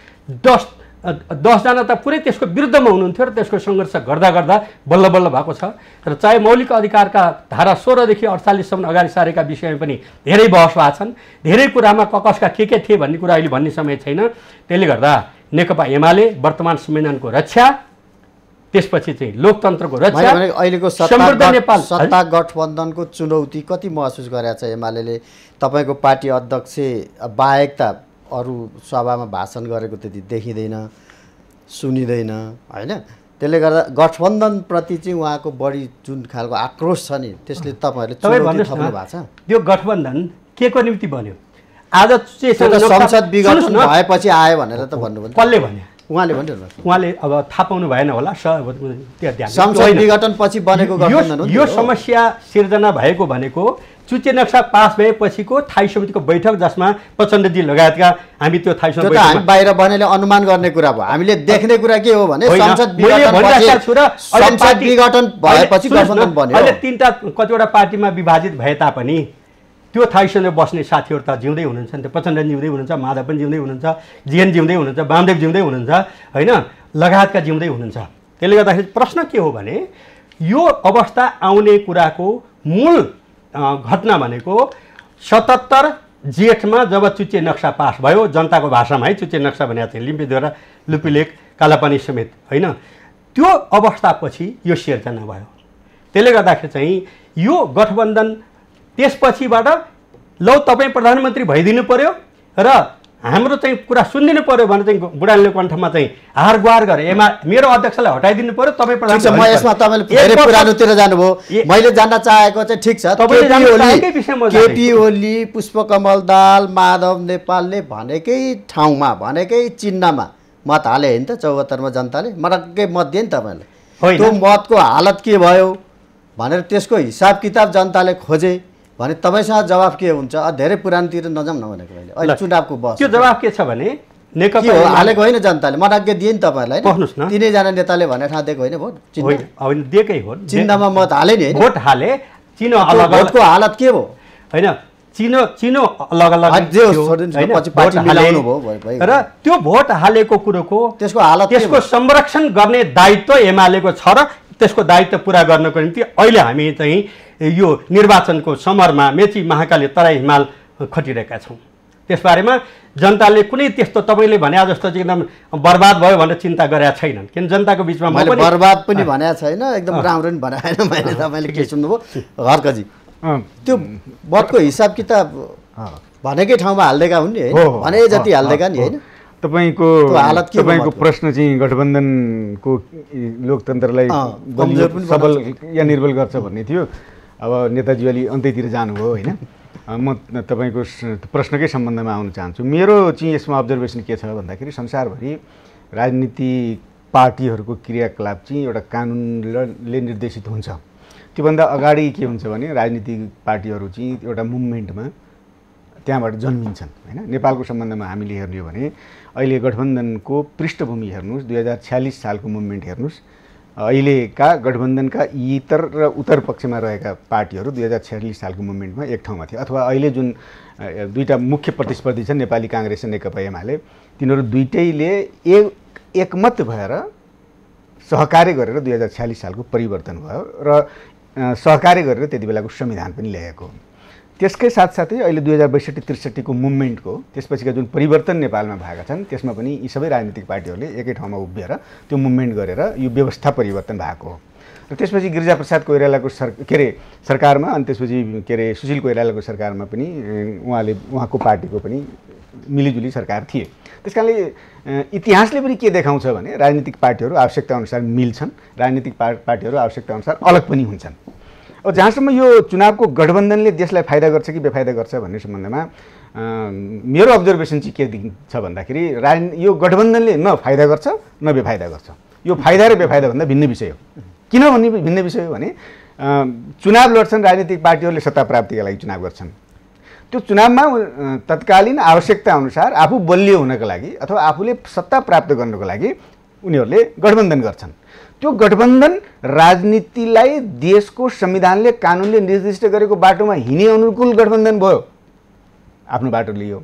10 जना त पुरै त्यसको विरुद्धमा हुनुहुन्थ्यो र त्यसको सङ्घर्ष गर्दा गर्दा बल्ल बल्ल भएको छ। र चाहे मौलिक अधिकारका धारा 16 देखि 48 सम्म अगाडि सारेका विषयमा पनि धेरै बहस भएको छन्, धेरै कुरामा ककसका के थिए भन्ने कुरा अहिले भन्ने समय छैन। त्यसले गर्दा नेकपा एमाले वर्तमान संविधानको रक्षा, त्यसपछि चाहिँ लोकतन्त्रको रक्षा, अहिलेको समृद्ध नेपाल सत्ता गठबन्धनको चुनौती कति महसुस गरेको छ एमाले? तपाईँको पार्टी अध्यक्ष बाहेक त अरू सभामा भाषण गरेको त्यति देखिँदैन, सुनिँदैन होइन? त्यसले गर्दा गठबन्धनप्रति चाहिँ उहाँको बढी जुन खालको आक्रोश छ नि, त्यसले तपाईँहरूले चुनौती थप्नु भएको छ? त्यो गठबन्धन के को निम्ति बन्यो? आज संसद विघटन भएपछि आयो भनेर त भन्नुभयो। कसले भन्यो? उहाँले भन्नु। उहाँले अब थाहा पाउनु भएन होला, संसद विघटन पछि बनेको गठबन्धन हो। यो समस्या सिर्जना भएको भनेको चुच्चे नक्सा पास भएपछिको थाई समितिको बैठक, जसमा प्रचण्डजी लगायतका हामी त्यो थाई समिति हामी बाहिर बनेले अनुमान गर्ने कुरा भयो। हामीले देख्ने कुरा के हो भने संसद विघटन भएपछि गठबन्धन बन्यो। अहिले 3टा कतिवटा पार्टीमा विभाजित भए तापनि त्यो थाइसँग बस्ने साथीहरू त जिउँदै हुनुहुन्छ नि त। प्रचण्ड जिउँदै हुनुहुन्छ, माधव पनि जिउँदै हुनुहुन्छ, जिएन जिउँदै हुनुहुन्छ, वामदेव जिउँदै हुनुहुन्छ होइन, लगायतका जिउँदै हुनुहुन्छ। त्यसले गर्दाखेरि प्रश्न के हो भने यो अवस्था आउने कुराको मूल घटना भनेको 77 जेठमा जब चुच्चे नक्सा पास भयो, जनताको भाषामा है, चुच्चे नक्सा भने चाहिँ लिम्पिद्वारा लुपिलेक कालापानी समेत होइन, त्यो अवस्थापछि यो सिर्जना भयो। त्यसले गर्दाखेरि चाहिँ यो गठबन्धन त्यसपछिबाट लौ तपाईँ प्रधानमन्त्री भइदिनु पर्यो र हाम्रो चाहिँ कुरा सुनिदिनु पर्यो भने चाहिँ बुढानीले कण्ठमा चाहिँ हार गुहार गरे, मेरो अध्यक्षलाई हटाइदिनु पर्यो, तपाईँ प्रधानमन्त्री। म यसमा तपाईँले धेरै पुरानोतिर जानुभयो। मैले जान्न चाहेको चाहिँ ठिक छ, केपी ओली, पुष्पकमल दाहाल, माधव नेपालले भनेकै ठाउँमा भनेकै चिन्हमा मत हाले होइन त 74 मा जनताले मरक्कै मत दिए नि तपाईँले। त्यो मतको हालत के भयो भनेर त्यसको हिसाब किताब जनताले खोजे भने तपाईँसँग जवाफ के हुन्छ? धेरै पुरानोतिर नजाउँ न भनेको अहिले चुनावको बस। त्यो जवाफ के छ भने नेकपा हालेको होइन जनताले, मनाज्ञा दिए नि तपाईँलाई। पढ्नुहोस् न, 3जना नेताले भने ठाउँ दिएको होइन भोट? होइन दिएकै हो, चिन्हमा मत हाले नि, भोट हाले। चिनो अलग भोटको हालत के भयो होइन, चिनो अलग अलग र त्यो भोट हालेको कुरोको त्यसको हालत, त्यसको संरक्षण गर्ने दायित्व एमालेको छ र त्यसको दायित्व पुरा गर्नको निम्ति अहिले हामी चाहिँ यो निर्वाचनको समरमा मेची, महाकाली, तराई, हिमाल खटिरहेका छौँ। त्यसबारेमा जनताले कुनै त्यस्तो तपाईँले भने जस्तो चाहिँ एकदम बर्बाद भयो भनेर चिन्ता गरेका छैनन्। किन जनताको बिचमा मैले बर्बाद पनि भनेको छैन, एकदम राम्रो पनि भनेको छैन मैले। तपाईँले के सुन्नुभयो हर्कजी? त्यो मतको हिसाब किताब भनेकै ठाउँमा हालिदिएका हुन् नि होइन, भने जति हालिदिएका नि होइन। तपाईँको प्रश्न चाहिँ गठबन्धनको लोकतन्त्रलाई सबल या निर्बल गर्छ भन्ने थियो। अब नेताजी अलि अन्त्यतिर जानुभयो होइन। म तपाईँको प्रश्नकै सम्बन्धमा आउन चाहन्छु। मेरो चाहिँ यसमा अब्जर्भेसन के छ भन्दाखेरि संसारभरि राजनीतिक पार्टीहरूको क्रियाकलाप चाहिँ एउटा कानुनले निर्देशित हुन्छ। त्योभन्दा अगाडि के हुन्छ भने राजनीतिक पार्टीहरू चाहिँ एउटा मुभमेन्टमा त्यहाँबाट जन्मिन्छन् होइन। नेपालको सम्बन्धमा हामीले हेर्ने हो भने अहिले गठबन्धनको पृष्ठभूमि हेर्नुहोस्, 2046 सालको मुभमेन्ट हेर्नुहोस्। अहिलेका गठबन्धनका इतर र उत्तर पक्षमा रहेका पार्टीहरू 2046 सालको मुभमेन्टमा एक ठाउँमा थिए। अथवा अहिले जुन 2टा मुख्य प्रतिस्पर्धी छन्, नेपाली काङ्ग्रेस र नेकपा एमाले, तिनीहरू दुईटैले एकमत भएर सहकार्य गरेर 2046 सालको परिवर्तन भयो र सहकार्य गरेर त्यति बेलाको संविधान पनि ल्याएको। त्यसकै साथसाथै अहिले 2062-63 को मुभमेन्टको त्यसपछिका जुन परिवर्तन नेपालमा भएका छन् त्यसमा पनि यी सबै राजनीतिक पार्टीहरूले एकै ठाउँमा उभिएर त्यो मुभमेन्ट गरेर यो व्यवस्था परिवर्तन भएको हो। र त्यसपछि गिरिजाप्रसाद कोइरालाको सरकारमा अनि त्यसपछि सुशील कोइरालाको सरकारमा पनि उहाँको पार्टीको पनि मिलिजुली सरकार थिए। त्यसकारणले इतिहासले पनि के देखाउँछ भने राजनीतिक पार्टीहरू आवश्यकताअनुसार मिल्छन्, राजनीतिक पार्टीहरू आवश्यकताअनुसार अलग पनि हुन्छन्। अब जहाँसम्म यो चुनावको गठबन्धनले देशलाई फाइदा गर्छ कि बेफाइदा गर्छ भन्ने सम्बन्धमा मेरो अब्जर्भेसन चाहिँ के छ भन्दाखेरि यो गठबन्धनले न फाइदा गर्छ न बेफाइदा गर्छ। यो फाइदा र बेफाइदा भन्दा भिन्न विषय हो। किन भन्ने भिन्न विषय हो भने चुनाव लड्छन् राजनीतिक पार्टीहरूले, सत्ता प्राप्तिका लागि चुनाव गर्छन्। त्यो चुनावमा तत्कालीन आवश्यकता अनुसार आफू बलियो हुनको लागि अथवा आफूले सत्ता प्राप्त गर्नको लागि उनीहरूले गठबन्धन गर्छन्। त्यो गठबन्धन राजनीतिलाई देशको संविधानले कानुनले निर्दिष्ट गरेको बाटोमा हिँड्ने अनुकूल गठबन्धन भयो, आफ्नो बाटो लियो।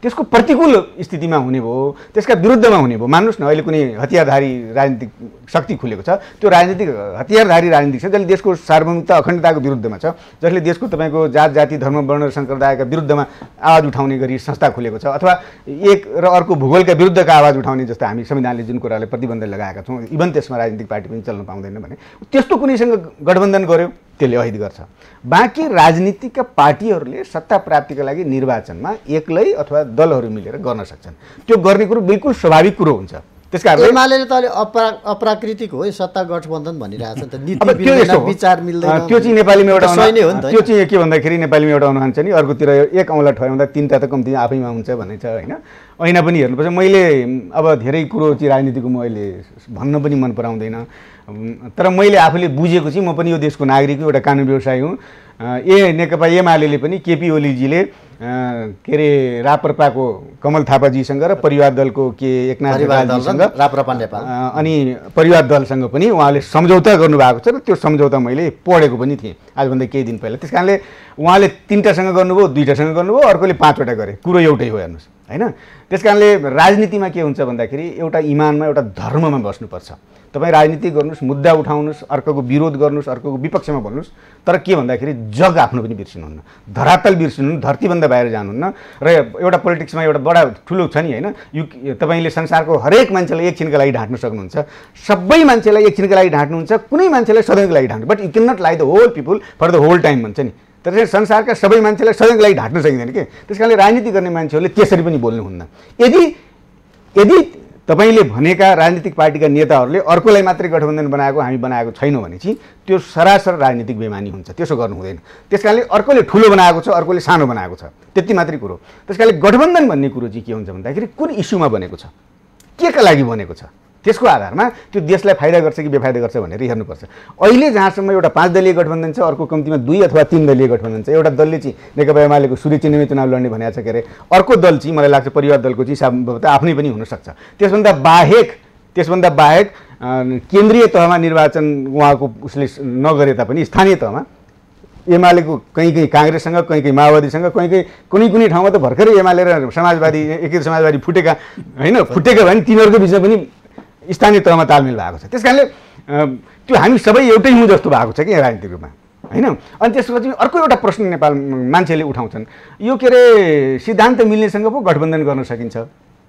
त्यसको प्रतिकूल स्थितिमा हुने भयो, त्यसका विरुद्धमा हुने भयो। मान्नुहोस् न, अहिले कुनै हतियारधारी राजनीतिक शक्ति खुलेको छ, त्यो राजनीतिक हतियारधारी राजनीतिक छ जसले देशको सार्वभौमिकता अखण्डताको विरुद्धमा छ, जसले देशको तपाईँको जात जाति धर्म वर्ण र सम्प्रदायका विरुद्धमा आवाज उठाउने गरी संस्था खुलेको छ, अथवा एक र अर्को भूगोलका विरुद्धका आवाज उठाउने जस्तो हामी संविधानले जुन कुरालाई प्रतिबन्ध लगाएका छौँ, इभन त्यसमा राजनीतिक पार्टी पनि चल्न पाउँदैन भने त्यस्तो कुनैसँग गठबन्धन गर्यो त्यसले अहित गर्छ। बाँकी राजनीतिकका पार्टीहरूले सत्ता प्राप्तिका लागि निर्वाचनमा एक्लै अथवा दलहरू मिलेर गर्न सक्छन्। त्यो गर्ने कुरो बिल्कुल स्वाभाविक कुरो हुन्छ। त्यसकारण एमाले त अलि अप्राकृतिक हो, सत्ता गठबन्धन भनिरहेछ नि त, नीति अब त्यो मिल्दैन, यस्तो हो, विचार मिल्दैन। त्यो चाहिँ नेपालीमा एउटा सही नै हो नि त। त्यो चाहिँ के भन्दाखेरि नेपालीमा एउटा अनुमान छ नि, अर्कोतिर एक औँला ठहराउँदा तीनटा त कम्ती आफैमा हुन्छ भन्ने छ होइन। ऐना पनि हेर्नुपर्छ। मैले अब धेरै कुरो चाहिँ राजनीतिको म अहिले भन्न पनि मन पराउँदैन, तर मैले आफूले बुझेको चाहिँ म पनि यो देशको नागरिक हो, एउटा कानुन व्यवसायी हुँ। नेकपा एमाले पनि केपी ओलीजीले के अरे राप्रपाको कमल थापाजीसँग र परिवार दलको के एकनाथ नेपालजीसँग राप्रपा नेपाल अनि परिवार दलसँग पनि उहाँले सम्झौता गर्नुभएको छ र त्यो सम्झौता मैले पढेको पनि थिएँ आजभन्दा केही दिन पहिला। त्यस कारणले उहाँले 3टासँग गर्नुभयो, 2टासँग गर्नुभयो, अर्कोले 5वटा गरे, कुरो एउटै हो हेर्नुहोस् होइन। त्यस कारणले राजनीतिमा के हुन्छ भन्दाखेरि एउटा इमानमा एउटा धर्ममा बस्नुपर्छ। तपाईँ राजनीति गर्नुहोस्, मुद्दा उठाउनुहोस्, अर्कोको विरोध गर्नुहोस्, अर्कोको विपक्षमा बोल्नुहोस्, तर के भन्दाखेरि जग आफ्नो पनि बिर्सिनुहुन्न, धरातल बिर्सिनुहुन्न, धरतीभन्दा बाहिर जानुहुन्न। र एउटा पोलिटिक्समा एउटा बडा ठुलो छ नि होइन, यो तपाईँले संसारको हरेक मान्छेलाई एकछिनका लागि ढाँट्न सक्नुहुन्छ, सबै मान्छेलाई एकछिनका लागि ढाँट्नुहुन्छ, कुनै मान्छेलाई सधैँको लागि ढाँट्नु, but you can not lie the whole people for the whole time भन्छ नि। तर संसारका सबै मान्छेलाई सधैँको लागि ढाँट्न सकिँदैन के। त्यस कारणले राजनीति गर्ने मान्छेहरूले त्यसरी पनि बोल्नुहुन्न। यदि तपाईँले भनेका राजनीतिक पार्टीका नेताहरूले अर्कोलाई मात्रै गठबन्धन बनाएको हामी बनाएको छैनौँ भने चाहिँ त्यो सरासर राजनीतिक बेमानी हुन्छ, त्यसो गर्नु हुँदैन। त्यस कारणले अर्कोले ठुलो बनाएको छ, अर्कोले सानो बनाएको छ, त्यति मात्रै कुरो। त्यस कारणले गठबन्धन भन्ने कुरो चाहिँ के हुन्छ भन्दाखेरि कुन इस्युमा बनेको छ, के का लागि बनेको छ, त्यसको आधारमा त्यो देशलाई फाइदा गर्छ कि बेफाइदा गर्छ भनेर हेर्नुपर्छ। अहिले जहाँसम्म एउटा 5 दलीय गठबन्धन छ, अर्को कम्तीमा 2 अथवा 3 दलीय गठबन्धन छ। एउटा दलले चाहिँ नेकपा एमालेको सूर्य चिन्हमै चुनाव लड्ने भनेको छ के अरे, अर्को दल चाहिँ मलाई लाग्छ परिवार दलको चाहिँ सम्भवतः आफ्नै पनि हुनसक्छ। त्यसभन्दा बाहेक केन्द्रीय तहमा निर्वाचन उहाँको उसले नगरे तापनि स्थानीय तहमा एमालेको कहीँ काङ्ग्रेससँग, कहीँ माओवादीसँग, कहीँ कुनै ठाउँमा त भर्खरै एमाले र समाजवादी एकीकृत समाजवादी फुटेका भने तिनीहरूको बिचमा पनि स्थानीय तहमा तालमेल भएको छ। त्यस कारणले त्यो हामी सबै एउटै हौँ जस्तो भएको छ कि राजनीतिक रूपमा होइन। अनि त्यसपछि अर्को एउटा प्रश्न नेपाल मान्छेले उठाउँछन्, यो के अरे सिद्धान्त मिल्नेसँग पो गठबन्धन गर्न सकिन्छ।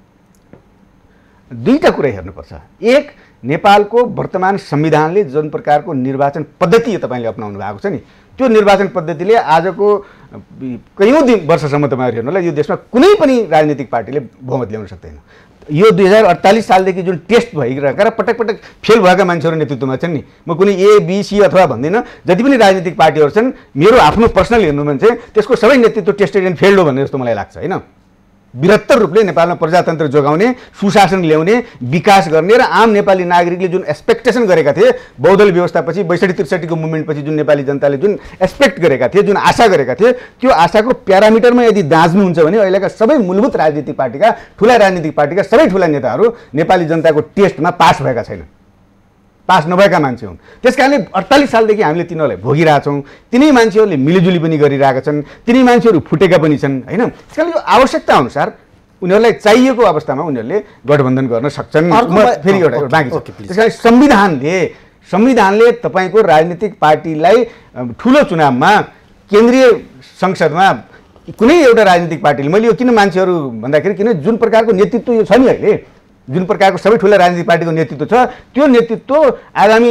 2टा कुरा हेर्नुपर्छ। एक, नेपालको वर्तमान संविधानले जुन प्रकारको निर्वाचन पद्धति तपाईँले अपनाउनु भएको छ नि, त्यो निर्वाचन पद्धतिले आजको कयौँ वर्षसम्म तपाईँहरू हेर्नुहोला यो देशमा कुनै पनि राजनीतिक पार्टीले बहुमत ल्याउन सक्दैन। यो 2048 सालदेखि जुन टेस्ट भइरहेका र पटक पटक फेल भएका मान्छेहरू नेतृत्वमा छन् नि, म कुनै ए बी सी अथवा भन्दिनँ, जति पनि राजनीतिक पार्टीहरू छन् मेरो आफ्नो पर्सनल हेर्नु भने चाहिँ त्यसको सबै नेतृत्व टेस्टेड एन्ड फेल्ड हो भन्ने जस्तो मलाई लाग्छ होइन। बृहत्तर रूपले नेपालमा प्रजातन्त्र जोगाउने, सुशासन ल्याउने, विकास गर्ने र आम नेपाली नागरिकले जुन एक्सपेक्टेसन गरेका थिए बहुदलीय व्यवस्थापछि 62-63 को मुभमेन्टपछि जुन नेपाली जनताले जुन एक्सपेक्ट गरेका थिए, जुन आशा गरेका थिए, त्यो आशाको प्यारामिटरमा यदि दाँच्नुहुन्छ भने अहिलेका सबै मूलभूत राजनीतिक पार्टीका ठुला राजनीतिक पार्टीका सबै ठुला नेताहरू नेपाली जनताको टेस्टमा पास भएका छैनन्, पास नभएका मान्छे हुन्। त्यसकारणले 48 सालदेखि हामीले तिनीहरूलाई भोगिरहेछौँ। तिनै मान्छेहरूले मिलिजुली पनि गरिरहेका छन्, तिनै मान्छेहरू फुटेका पनि छन् होइन। त्यसकारण यो आवश्यकता अनुसार उनीहरूलाई चाहिएको अवस्थामा उनीहरूले गठबन्धन गर्न सक्छन्। फेरि एउटा बाँकी छ। त्यसकारण संविधानले तपाईँको राजनीतिक पार्टीलाई ठुलो चुनावमा केन्द्रीय संसदमा कुनै एउटा राजनीतिक पार्टीले, मैले यो किन मान्छेहरू भन्दाखेरि किन जुन प्रकारको नेतृत्व यो छ नि अहिले, जुन प्रकारको सबै ठुला राजनीतिक पार्टीको नेतृत्व छ, त्यो नेतृत्व आगामी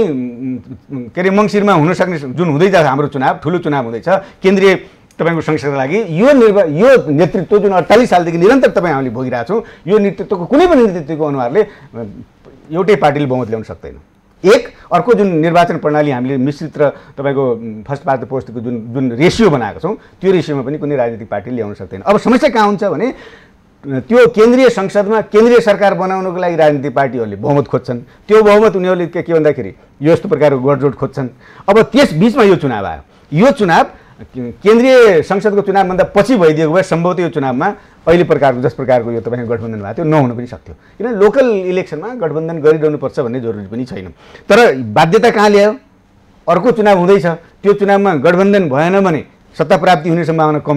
के अरे मङ्सिरमा हुनसक्ने जुन हुँदैछ हाम्रो चुनाव, ठुलो चुनाव हुँदैछ केन्द्रीय तपाईँको संसदका लागि, यो नेतृत्व जुन 48 सालदेखि निरन्तर तपाईँ हामीले भोगिरहेछौँ, यो नेतृत्वको कुनै पनि नेतृत्वको अनुहारले एउटै पार्टीले बहुमत ल्याउन सक्दैन। एक, अर्को जुन निर्वाचन प्रणाली हामीले मिश्रित र तपाईँको फर्स्ट पास्ट द पोस्टको जुन रेसियो बनाएको छौँ, त्यो रेसियोमा पनि कुनै राजनीतिक पार्टीले ल्याउन सक्दैन। अब समस्या कहाँ हुन्छ भने त्यो केन्द्रीय संसदमा केन्द्रीय सरकार बनाउनको लागि राजनीतिक पार्टीहरूले बहुमत खोज्छन्। त्यो बहुमत उनीहरूले के भन्दाखेरि यस्तो प्रकारको गठजोड खोज्छन्। अब त्यस बिचमा यो चुनाव आयो। यो चुनाव केन्द्रीय संसदको चुनावभन्दा पछि भइदिएको भए सम्भवतः यो चुनावमा अहिले जस प्रकारको यो तपाईँको गठबन्धन भएको थियो नहुन पनि सक्थ्यो। किन लोकल इलेक्सनमा गठबन्धन गरिरहनुपर्छ भन्ने जरुरी पनि छैन। तर बाध्यता कहाँ ल्यायो? अर्को चुनाव हुँदैछ, त्यो चुनावमा गठबन्धन भएन भने सत्ता प्राप्ति हुने सम्भावना कम छ।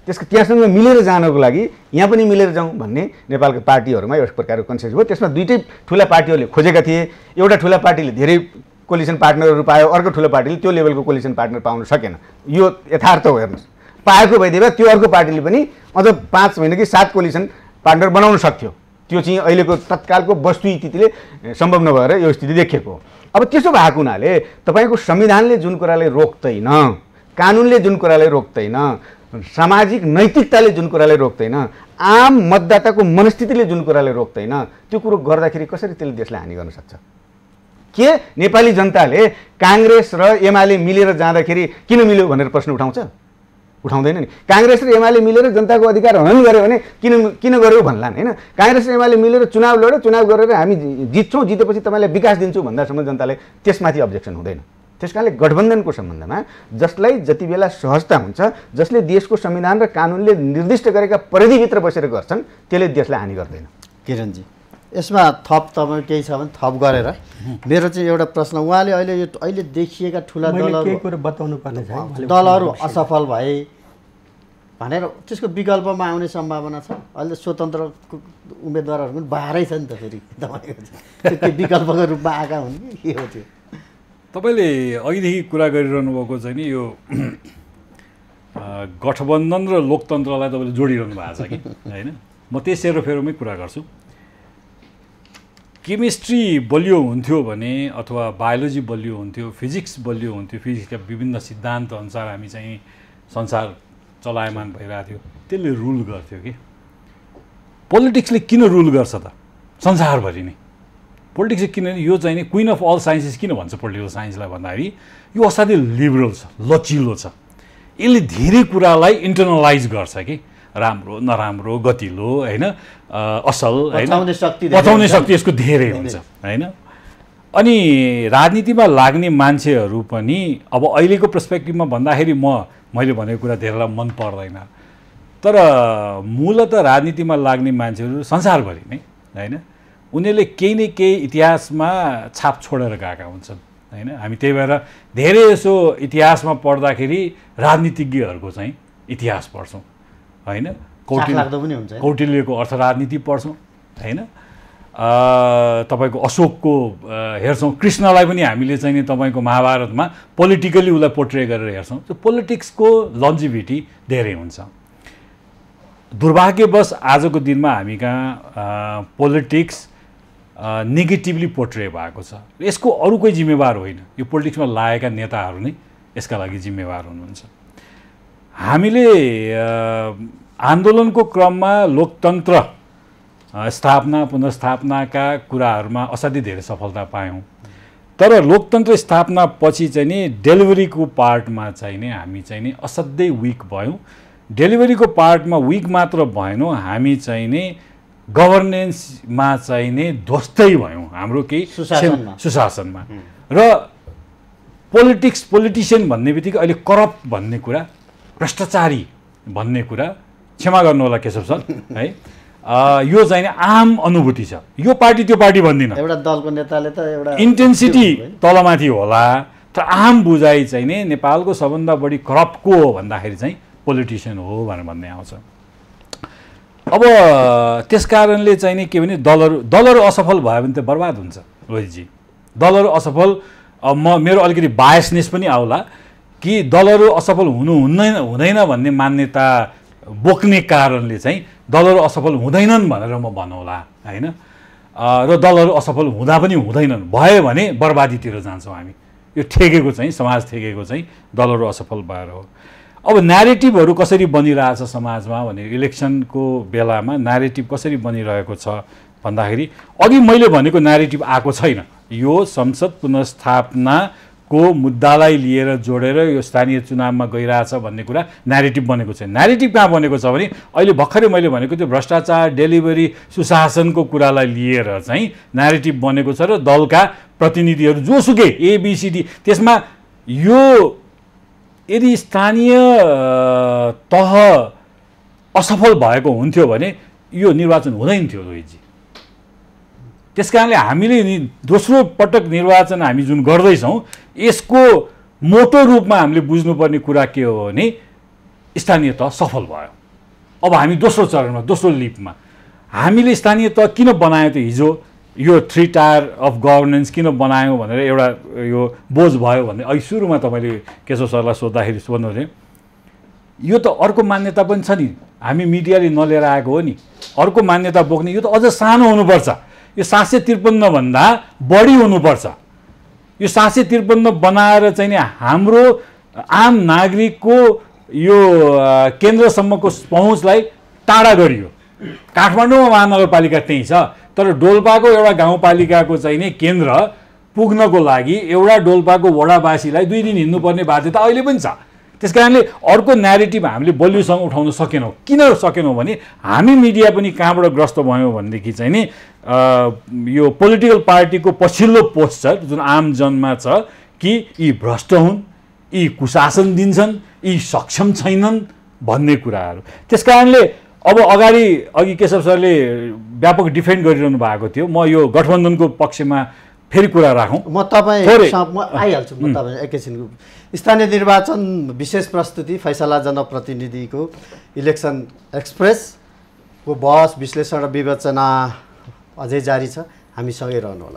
त्यसको त्यहाँसँग मिलेर जानको लागि यहाँ पनि मिलेर जाउँ भन्ने नेपालका पार्टीहरूमा यस प्रकारको कन्सेन्सस भयो। त्यसमा दुईटै ठुला पार्टीहरूले खोजेका थिए। एउटा ठुला पार्टीले धेरै कोलिसन पार्टनरहरू पायो, अर्को ठुलो पार्टीले त्यो लेभलको कोलिसन पार्टनर पाउन सकेन। यो यथार्थ हो, हेर्नुहोस्। पाएको भइदिए त्यो अर्को पार्टीले पनि अझ 5 होइन कि 7 कोलिसन पार्टनर बनाउन सक्थ्यो। त्यो चाहिँ अहिलेको तत्कालको वस्तुस्थितिले सम्भव नभएर यो स्थिति देखिएको हो। अब त्यसो भएको हुनाले तपाईँको संविधानले जुन कुरालाई रोक्दैन, कानुनले जुन कुरालाई रोक्दैन, सामाजिक नैतिकताले जुन कुरालाई रोक्दैन, आम मतदाताको मनस्थितिले जुन कुरालाई रोक्दैन, त्यो कुरो गर्दाखेरि कसरी त्यसले देशलाई हानि गर्न सक्छ? के नेपाली जनताले काङ्ग्रेस र एमाले मिलेर जाँदाखेरि किन मिल्यो भनेर प्रश्न उठाउँछ? उठाउँदैन नि। काङ्ग्रेस र एमाले मिलेर जनताको अधिकार हनन गर्यो भने किन गर्यो भन्लान् होइन। काङ्ग्रेस र एमाले मिलेर चुनाव लड्यो, चुनाव गरेर हामी जित्छौँ, जितेपछि तपाईँलाई विकास दिन्छु भन्दासम्म जनताले त्यसमाथि अब्जेक्सन हुँदैन। त्यस कारणले गठबन्धनको सम्बन्धमा जसलाई जति बेला सहजता हुन्छ, जसले देशको संविधान र कानुनले निर्दिष्ट गरेका परिधिभित्र बसेर गर्छन्, त्यसले देशलाई हानि गर्दैन। किरणजी, यसमा थप तपाईँ केही छ भने थप गरेर मेरो चाहिँ एउटा प्रश्न, उहाँले अहिले देखिएका ठुला दलहरू असफल भए भनेर त्यसको विकल्पमा आउने सम्भावना छ? अहिले स्वतन्त्र उम्मेदवारहरू पनि बाह्रै छ नि त, फेरि तपाईँको त्यो विकल्पको रूपमा आएका हुन् कि के हो त्यो? तपाईँले अघिदेखि कुरा गरिरहनु भएको चाहिँ नि यो गठबन्धन र लोकतन्त्रलाई तपाईँले जोडिरहनु भएको छ कि होइन। म त्यही सेरोफेरोमै कुरा गर्छु। केमिस्ट्री बलियो हुन्थ्यो भने अथवा बायोलोजी बलियो हुन्थ्यो, फिजिक्स बलियो हुन्थ्यो, फिजिक्सका विभिन्न सिद्धान्त अनुसार हामी चाहिँ संसार चलायमान भइरहेको थियो, त्यसले रुल गर्थ्यो कि। पोलिटिक्सले किन रुल गर्छ त संसारभरि नै? पोलिटिक्सले किनभने यो चाहिँ नि क्विन अफ अल साइन्सेस किन भन्छ पोलिटिकल साइन्सलाई भन्दाखेरि यो असाध्यै लिबरल छ, लचिलो छ। यसले धेरै कुरालाई इन्टरनलाइज गर्छ कि, राम्रो नराम्रो, गतिलो होइन, असल होइन, पचाउने शक्ति यसको धेरै हुन्छ होइन। अनि राजनीतिमा लाग्ने मान्छेहरू पनि अब अहिलेको पर्सपेक्टिभमा भन्दाखेरि मैले भनेको कुरा धेरैलाई मन पर्दैन, तर मूलतः राजनीतिमा लाग्ने मान्छेहरू संसारभरि नै होइन, उनीहरूले केही न केही इतिहासमा छाप छोडेर गएका हुन्छन् होइन। हामी त्यही भएर धेरै यसो इतिहासमा पढ्दाखेरि राजनीतिज्ञहरूको चाहिँ इतिहास पढ्छौँ होइन। कौटिल्यको अर्थ राजनीति पढ्छौँ होइन। तपाईँको अशोकको हेर्छौँ, कृष्णलाई पनि हामीले चाहिँ नि तपाईँको महाभारतमा पोलिटिकली उसलाई पोर्ट्रे गरेर हेर्छौँ। त्यो पोलिटिक्सको लन्जिभिटी धेरै हुन्छ। दुर्भाग्यवश आजको दिनमा हामी कहाँ पोलिटिक्स नेगेटिभली पोर्ट्रे भएको छ। यसको अरू कोही जिम्मेवार होइन, यो पोलिटिक्समा लागेका नेताहरू नै यसका लागि जिम्मेवार हुनुहुन्छ। हामीले आन्दोलनको क्रममा लोकतन्त्र स्थापना पुनर्स्थापनाका कुराहरूमा असाध्यै धेरै सफलता पायौँ, तर लोकतन्त्र स्थापना पछि चाहिँ नि डेलिभरीको पार्टमा चाहिँ नि हामी चाहिँ नि असाध्यै विक भयौँ। डेलिभरीको पार्टमा विक मात्र भएनौँ, हामी चाहिँ नि गभर्नेन्समा चाहिँ नि ध्वस्तै भयौँ, हाम्रो केही सुशासनमा। र पोलिटिसियन भन्ने बित्तिकै अहिले करप्ट भन्ने कुरा, भ्रष्टाचारी भन्ने कुरा, क्षमा गर्नु होला केशव सर है, यो चाहिँ आम अनुभूति छ। यो पार्टी त्यो पार्टी भन्दिनँ, एउटा दलको नेताले त एउटा इन्टेन्सिटी तलमाथि होला, तर आम बुझाइ चाहिँ नि नेपालको सबभन्दा बढी करप्ट को हो भन्दाखेरि चाहिँ पोलिटिसियन हो भनेर भन्ने आउँछ। अब त्यस कारणले चाहिँ नि के भने दलहरू असफल भयो भने त बर्बाद हुन्छ रोहितजी। दलहरू असफल, मेरो अलिकति बायसनेस पनि आउला कि दलहरू असफल हुँदैन भन्ने मान्यता बोक्ने कारणले चाहिँ दलहरू असफल हुँदैनन् भनेर म भनौँला होइन। र दलहरू असफल हुँदा पनि हुँदैनन्, भयो भने बर्बादीतिर जान्छौँ हामी। यो ठेकेको चाहिँ समाज ठेकेको चाहिँ दलहरू असफल भएर हो। अब न्यारेटिभहरू कसरी बनिरहेछ समाजमा भने इलेक्सनको बेलामा न्यारेटिभ कसरी बनिरहेको छ भन्दाखेरि अघि मैले भनेको न्यारेटिभ आएको छैन। यो संसद पुनर्स्थापनाको मुद्दालाई लिएर जोडेर यो स्थानीय चुनावमा गइरहेछ भन्ने कुरा न्यारेटिभ बनेको छ। न्यारेटिभ कहाँ बनेको छ भने अहिले भर्खरै मैले भनेको त्यो भ्रष्टाचार, डेलिभरी, सुशासनको कुरालाई लिएर चाहिँ न्यारेटिभ बनेको छ र दलका प्रतिनिधिहरू जोसुकै एबिसिडी त्यसमा यो यदि स्थानीय तह असफल भएको हुन्थ्यो भने यो निर्वाचन हुँदैन थियो रोहितजी। त्यस कारणले हामीले दोस्रो पटक निर्वाचन हामी जुन गर्दैछौँ यसको मोटो रूपमा हामीले बुझ्नुपर्ने कुरा के हो भने स्थानीय तह सफल भयो। अब हामी दोस्रो चरणमा दोस्रो लिपमा हामीले स्थानीय तह किन बनायो त हिजो यो 3 टायर अफ गभर्नेन्स किन बनायौँ भनेर एउटा यो बोझ भयो भने अघि सुरुमा तपाईँले केशव सरलाई सोद्धाखेरि भन्नुभयो यो त अर्को मान्यता पनि छ नि हामी मिडियाले नलिएर आएको हो नि अर्को मान्यता बोक्ने यो त अझ सानो हुनुपर्छ यो 753 भन्दा बढी हुनुपर्छ यो 753 बनाएर चाहिँ नि हाम्रो आम नागरिकको यो केन्द्रसम्मको पहुँचलाई टाढा गरियो काठमाडौँमा महानगरपालिका त्यही छ तर डोल्पाको एउटा गाउँपालिकाको चाहिँ नि केन्द्र पुग्नको लागि एउटा डोल्पाको वडावासीलाई 2 दिन हिँड्नुपर्ने बाध्यता अहिले पनि छ त्यसकारणले अर्को न्यारेटिभ हामीले बलियोसँग उठाउन सकेनौँ किन सकेनौँ भने हामी मिडिया पनि कहाँबाट ग्रस्त भयौँ भनेदेखि चाहिँ नि यो पोलिटिकल पार्टीको पछिल्लो पोस्ट छ जुन आम जनमा छ कि यी भ्रष्ट हुन् यी कुशासन दिन्छन् यी सक्षम छैनन् भन्ने कुराहरू त्यसकारणले अब अगाडि अघि केशव सरले व्यापक डिफेन्ड गरिरहनु भएको थियो म यो गठबन्धनको पक्षमा फेरि कुरा राखौँ म आइहाल्छु म तपाईँ एकैछिनको स्थानीय निर्वाचन विशेष प्रस्तुति फैसला जनप्रतिनिधिको इलेक्सन एक्सप्रेसको बहस विश्लेषण र विवेचना अझै जारी छ हामीसँगै रहनुहोला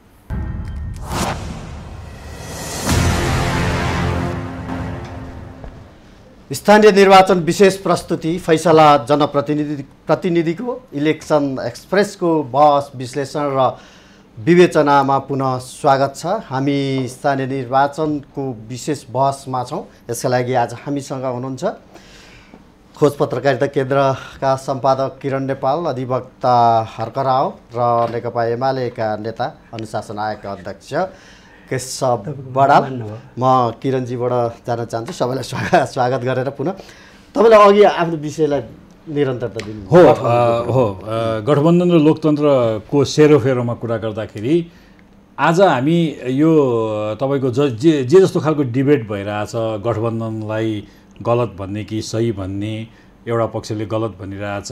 स्थानीय निर्वाचन विशेष प्रस्तुति फैसला जनप्रतिनिधिको इलेक्सन एक्सप्रेसको बहस विश्लेषण र विवेचनामा पुनः स्वागत छ हामी स्थानीय निर्वाचनको विशेष बहसमा छौँ यसका लागि आज हामीसँग हुनुहुन्छ खोज पत्रकारिता केन्द्रका सम्पादक किरण नेपाल अधिवक्ता हर्क राव र नेकपा एमालेका नेता अनुशासन आयोगका अध्यक्ष केशव बडाल म किरणजीबाट जान चाहन्छु सबैलाई स्वागत गरेर पुनः तपाईँलाई अघि आफ्नो विषयलाई निरन्तरता दिनु हो गठबन्धन र लोकतन्त्रको सेरोफेरोमा कुरा गर्दाखेरि आज हामी यो तपाईँको जे जस्तो खालको डिबेट भइरहेछ गठबन्धनलाई गलत भन्ने कि सही भन्ने एउटा पक्षले गलत भनिरहेछ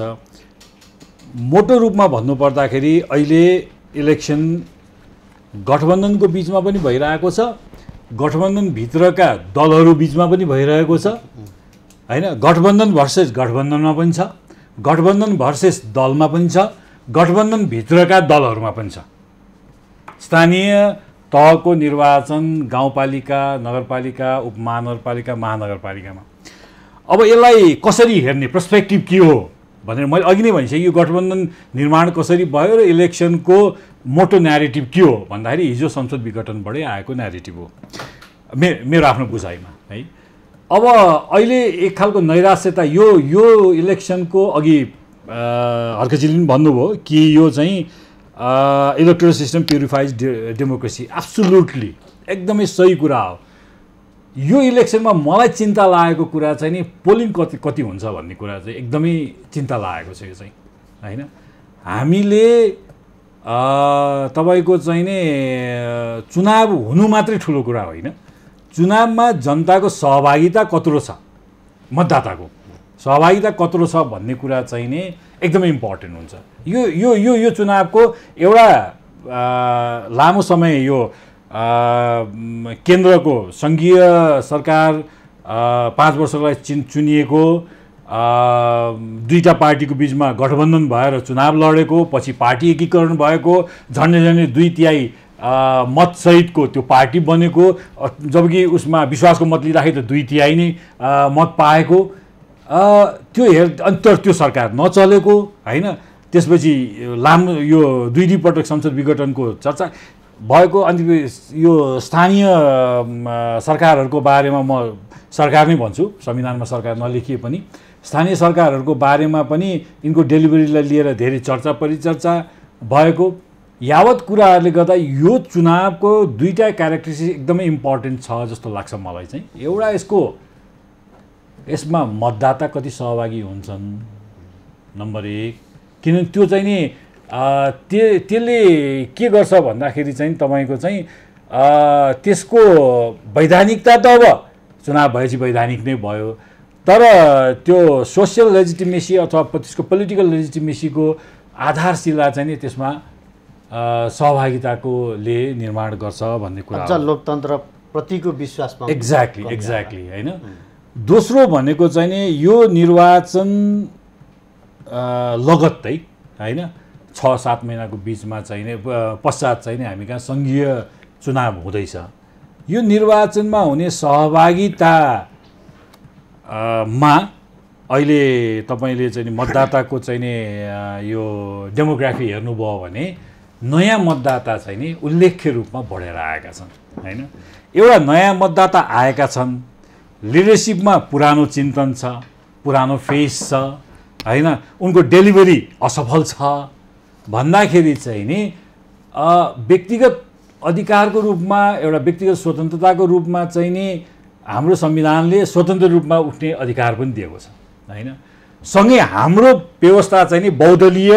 मोटो रूपमा भन्नुपर्दाखेरि अहिले इलेक्सन गठबन्धनको बिचमा पनि भइरहेको छ गठबन्धनभित्रका दलहरू बिचमा पनि भइरहेको छ हैन गठबन्धन भर्सेस गठबन्धनमा पनि छ गठबन्धन भर्सेस दलमा पनि छ गठबन्धनभित्रका दलहरूमा पनि छ स्थानीय तहको निर्वाचन गाउँपालिका नगरपालिका उपमहानगरपालिका महानगरपालिकामा अब यसलाई कसरी हेर्ने पर्सपेक्टिभ के हो भनेर मैले अघि नै भनिसकेँ यो गठबन्धन निर्माण कसरी भयो र इलेक्सनको मोटो न्यारेटिभ के हो भन्दाखेरि हिजो संसद विघटनबाटै आएको न्यारेटिभ हो मेरो आफ्नो बुझाइमा है अब अहिले एक खालको नैराश्यता यो इलेक्सनको अघि हर्कजीले पनि भन्नुभयो कि यो चाहिँ electoral system purifies democracy absolutely एकदमै सही कुरा हो यो इलेक्सनमा मलाई चिन्ता लागेको कुरा चाहिँ नि पोलिङ कति हुन्छ भन्ने कुरा चाहिँ एकदमै चिन्ता लागेको छ यो चाहिँ हैन हामीले तपाईँको चाहिँ नि चुनाव हुनु मात्रै ठुलो कुरा होइन चुनावमा जनताको सहभागिता कत्रो छ मतदाताको सहभागिता कत्रो छ भन्ने कुरा चाहिँ नि एकदमै इम्पोर्टेन्ट हुन्छ यो यो यो यो चुनावको एउटा लामो समय यो केन्द्रको सङ्घीय सरकार 5 वर्षलाई चुनिएको दुईटा पार्टीको बिचमा गठबन्धन भएर चुनाव लडेको पछि पार्टी एकीकरण भएको झन्डै 2/3 मतसहितको त्यो पार्टी बनेको जबकि उसमा विश्वासको मत लिँदाखेरि त 2/3 नै मत पाएको त्यो त्यो सरकार नचलेको हैन त्यसपछि लामो यो 2 पटक संसद विघटनको चर्चा भएको अनि यो स्थानीय सरकारहरूको बारेमा म सरकार नै भन्छु संविधानमा सरकार नलेखिए पनि स्थानीय सरकारहरूको बारेमा पनि यिनको डेलिभरीलाई लिएर धेरै चर्चा परिचर्चा भएको यावत कुराहरूले गर्दा यो चुनावको दुईटा क्यारेक्टरिस्टिक एकदमै इम्पोर्टेन्ट छ जस्तो लाग्छ मलाई चाहिँ एउटा यसमा मतदाता कति सहभागी हुन्छन् नम्बर 1 किनभने त्यो चाहिँ नि त्यसले के गर्छ भन्दाखेरि चाहिँ तपाईँको चाहिँ त्यसको वैधानिकता त अब चुनाव भएपछि वैधानिक नै भयो तर त्यो सोसियल लेजिटिमेसी अथवा त्यसको पोलिटिकल लेजिटिमेसीको आधारशिला चाहिँ नि त्यसमा सहभागिताकोले निर्माण गर्छ भन्ने कुरा हो लोकतन्त्र प्रतिको विश्वासमा एक्ज्याक्टली हैन दोस्रो भनेको चाहिँ नि यो निर्वाचन लगत्तै होइन 6-7 महिनाको बिचमा चाहिने पश्चात चाहिने हामी कहाँ सङ्घीय चुनाव हुँदैछ। यो निर्वाचनमा हुने सहभागिता मा अहिले तपाईँले चाहिँ मतदाताको चाहिने यो डेमोग्राफी हेर्नुभयो भने नयाँ मतदाता चाहिँ नि उल्लेख्य रूपमा बढेर आएका छन् होइन। एउटा नयाँ मतदाता आएका छन्, लिडरसिपमा पुरानो चिन्तन छ, पुरानो फेस छ होइन, उनको डेलिभरी असफल छ भन्दाखेरि चाहिँ नि व्यक्तिगत अधिकारको रूपमा एउटा व्यक्तिगत स्वतन्त्रताको रूपमा चाहिँ नि हाम्रो संविधानले स्वतन्त्र रूपमा उठ्ने अधिकार पनि दिएको छ होइन। सँगै हाम्रो व्यवस्था चाहिँ नि बहुदलीय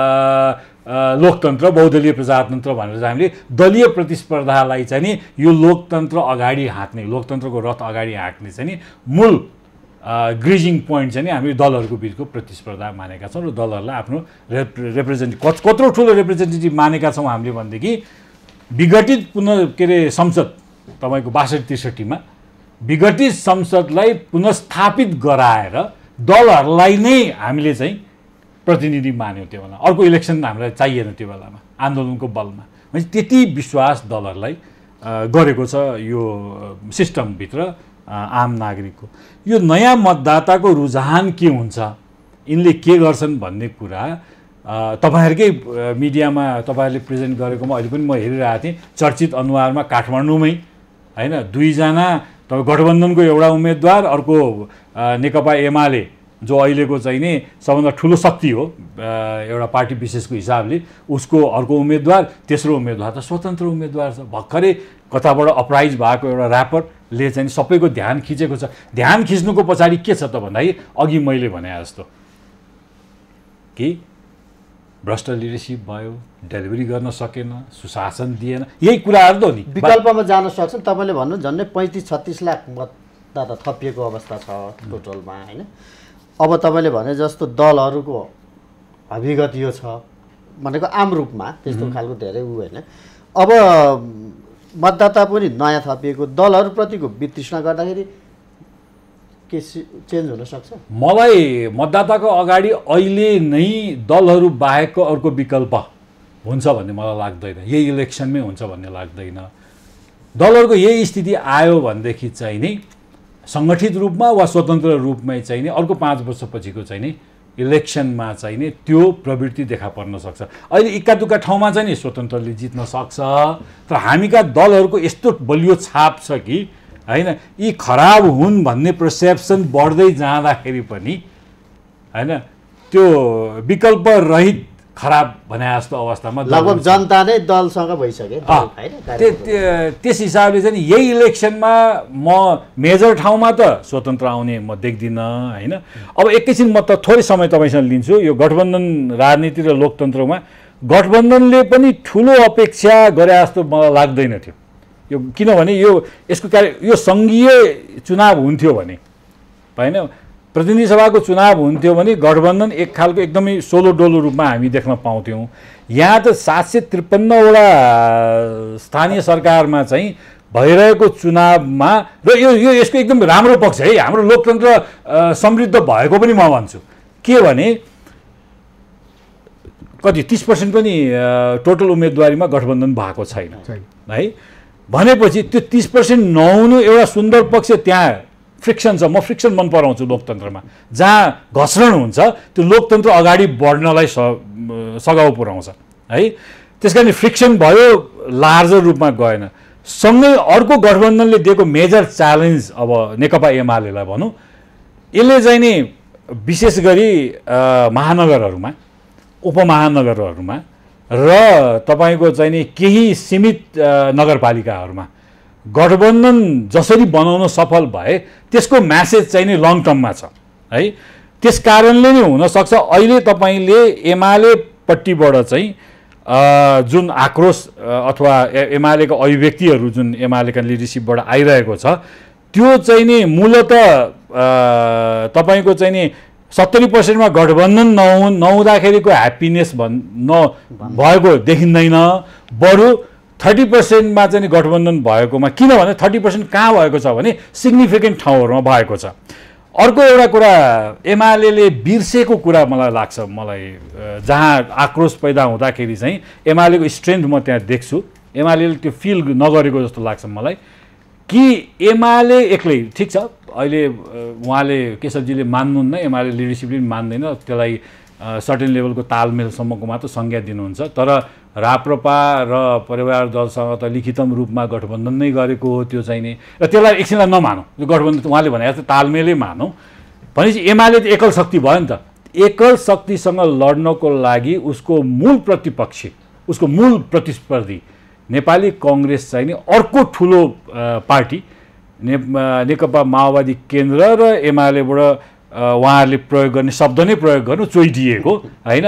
लोकतन्त्र, बहुदलीय प्रजातन्त्र भनेर चाहिँ हामीले दलीय प्रतिस्पर्धालाई चाहिँ नि यो लोकतन्त्र अगाडि हाँक्ने, लोकतन्त्रको रथ अगाडि हाँक्ने चाहिँ नि मूल ग्रिजिङ पोइन्ट चाहिँ नि हामी दलहरूको बिचको प्रतिस्पर्धा मानेका छौँ र दलहरूलाई आफ्नो कत्रो ठुलो रिप्रेजेन्टेटिभ मानेका छौँ हामीले भनेदेखि विघटित संसद तपाईँको 62-63 विघटित संसदलाई पुनस्थापित गराएर दलहरूलाई नै हामीले चाहिँ प्रतिनिधि मान्यौँ त्यो बेला। अर्को इलेक्सन हामीलाई चाहिएन त्यो बेलामा आन्दोलनको बलमा। भने त्यति विश्वास दलहरूलाई गरेको छ यो सिस्टमभित्र आम नागरिकको। यो नयाँ मतदाताको रुझान के हुन्छ, यिनले के गर्छन् भन्ने कुरा तपाईँहरूकै मिडियामा तपाईँहरूले प्रेजेन्ट गरेकोमा अहिले पनि म हेरिरहेको थिएँ। चर्चित अनुहारमा काठमाडौँमै होइन 2 जना तपाईँ गठबन्धनको एउटा उम्मेदवार, अर्को नेकपा एमाले जो अहिलेको चाहिँ नि सबभन्दा ठुलो शक्ति हो एउटा पार्टी विशेषको हिसाबले, उसको अर्को उम्मेदवार, तेस्रो उम्मेदवार त स्वतन्त्र उम्मेदवार छ। भर्खरै कताबाट अपराइज भएको एउटा ऱ्यापरले चाहिँ सबैको ध्यान खिचेको छ। ध्यान खिच्नुको पछाडि के छ त भन्दाखेरि अघि मैले भने जस्तो कि भ्रष्ट लिडरसिप भयो, डेलिभरी गर्न सकेन, सुशासन दिएन, यही कुराहरू त हो नि। विकल्पमा जान सक्छन्। तपाईँले भन्नु झन्डै 35-36 लाख मतदाता थपिएको अवस्था छ टोटलमा होइन। अब तपाईँले भने जस्तो दलहरूको अभिगत यो छ भनेको आम रूपमा त्यस्तो खालको धेरै उ होइन। अब मतदाता पनि नयाँ थपिएको, दलहरूप्रतिको वितृष्णा गर्दाखेरि के चेन्ज हुनसक्छ? मलाई मतदाताको अगाडि अहिले नै दलहरू बाहेकको अर्को विकल्प हुन्छ भन्ने मलाई लाग्दैन, यही इलेक्सनमै हुन्छ भन्ने लाग्दैन। दलहरूको यही स्थिति आयो भनेदेखि चाहिँ नि सङ्गठित रूपमा वा स्वतन्त्र रूपमै चाहिँ नि अर्को 5 वर्षपछिको चाहिँ नि इलेक्सनमा चाहिँ नि त्यो प्रवृत्ति देखा पर्न सक्छ। अहिले इक्कादुक्का ठाउँमा चाहिँ नि स्वतन्त्रले जित्न सक्छ, तर हामीका दलहरूको यस्तो बलियो छाप छ कि होइन यी खराब हुन् भन्ने पर्सेप्सन बढ्दै जाँदाखेरि पनि होइन त्यो विकल्प रहित खराब भने जस्तो अवस्थामा लगभग जनता नै दलसँग भइसके त्यस हिसाबले चाहिँ यही इलेक्सनमा म मेजर ठाउँमा त स्वतन्त्र आउने म देख्दिनँ होइन। अब एकैछिन म त थोरै समय तपाईँसँग लिन्छु। यो गठबन्धन राजनीति र लोकतन्त्रमा गठबन्धनले पनि ठुलो अपेक्षा गरे जस्तो मलाई लाग्दैन थियो। यो किनभने यसको यो सङ्घीय चुनाव हुन्थ्यो भने होइन, प्रतिनिधि सभाको चुनाव हुन्थ्यो भने गठबन्धन एक खालको एकदमै सोलो डोलो रूपमा हामी देख्न पाउँथ्यौँ। यहाँ त 753वटा स्थानीय सरकारमा चाहिँ भइरहेको चुनावमा र यो यसको एकदम राम्रो पक्ष है, हाम्रो लोकतन्त्र समृद्ध भएको पनि म भन्छु। के भने कति 30% पनि टोटल उम्मेदवारीमा गठबन्धन भएको छैन है। भनेपछि त्यो 30% नहुनु एउटा सुन्दर पक्ष, त्यहाँ फ्रिक्सन छ। म फ्रिक्सन मन पराउँछु लोकतन्त्रमा, जहाँ घर्षण हुन्छ त्यो लोकतन्त्र अगाडि बढ्नलाई सघाउ पुर्याउँछ है। त्यस कारण फ्रिक्सन भयो, लार्जर रूपमा गएन। सँगै अर्को गठबन्धनले दिएको मेजर च्यालेन्ज अब नेकपा एमालेलाई भनौँ, यसले चाहिँ नि विशेष गरी महानगरहरूमा, उपमहानगरहरूमा र तपाईँको चाहिँ नि केही सीमित नगरपालिकाहरूमा गठबन्धन जसरी बनाउन सफल भए त्यसको म्यासेज चाहिँ नि लङ टर्ममा छ है। त्यस कारणले नै हुनसक्छ अहिले तपाईँले एमालेपट्टिबाट चाहिँ जुन आक्रोश अथवा एमालेका अभिव्यक्तिहरू जुन एमालेका लिडरसिपबाट आइरहेको छ त्यो चाहिँ नि मूलतः तपाईँको चाहिँ नि 70%मा गठबन्धन नहुँदाखेरिको ह्याप्पिनेस भएको देखिँदैन, बरु 30%मा चाहिँ गठबन्धन भएकोमा। किनभने 30% कहाँ भएको छ भने सिग्निफिकेन्ट ठाउँहरूमा भएको छ। अर्को एउटा कुरा एमाले बिर्सेको कुरा मलाई लाग्छ, मलाई जहाँ आक्रोश पैदा हुँदाखेरि चाहिँ एमालेको स्ट्रेन्थ म त्यहाँ देख्छु। एमाले त्यो फिल नगरेको जस्तो लाग्छ मलाई कि एमाले एक्लै ठिक छ, अहिले उहाँले केशवजीले मान्नुहुन्न, एमाले लिडरसिपले पनि मान्दैन, त्यसलाई सर्टेन लेभलको तालमेलसम्मको मात्र संज्ञा दिनुहुन्छ। तर राप्रपा र परिवार दलसँग त लिखितम रूपमा गठबन्धन नै गरेको हो, त्यो चाहिँ नि, र त्यसलाई एकछिनलाई नमानौँ, त्यो गठबन्धन उहाँले भने जस्तो तालमेलै मानौँ भनेपछि एमाले त एकल शक्ति भयो नि त। एकल शक्तिसँग लड्नको लागि उसको मूल प्रतिपक्षी, उसको मूल प्रतिस्पर्धी नेपाली कङ्ग्रेस चाहिँ नि अर्को ठुलो पार्टी नेकपा माओवादी केन्द्र र एमालेबाट उहाँहरूले प्रयोग गर्ने शब्द नै प्रयोग गर्नु चोइदिएको होइन,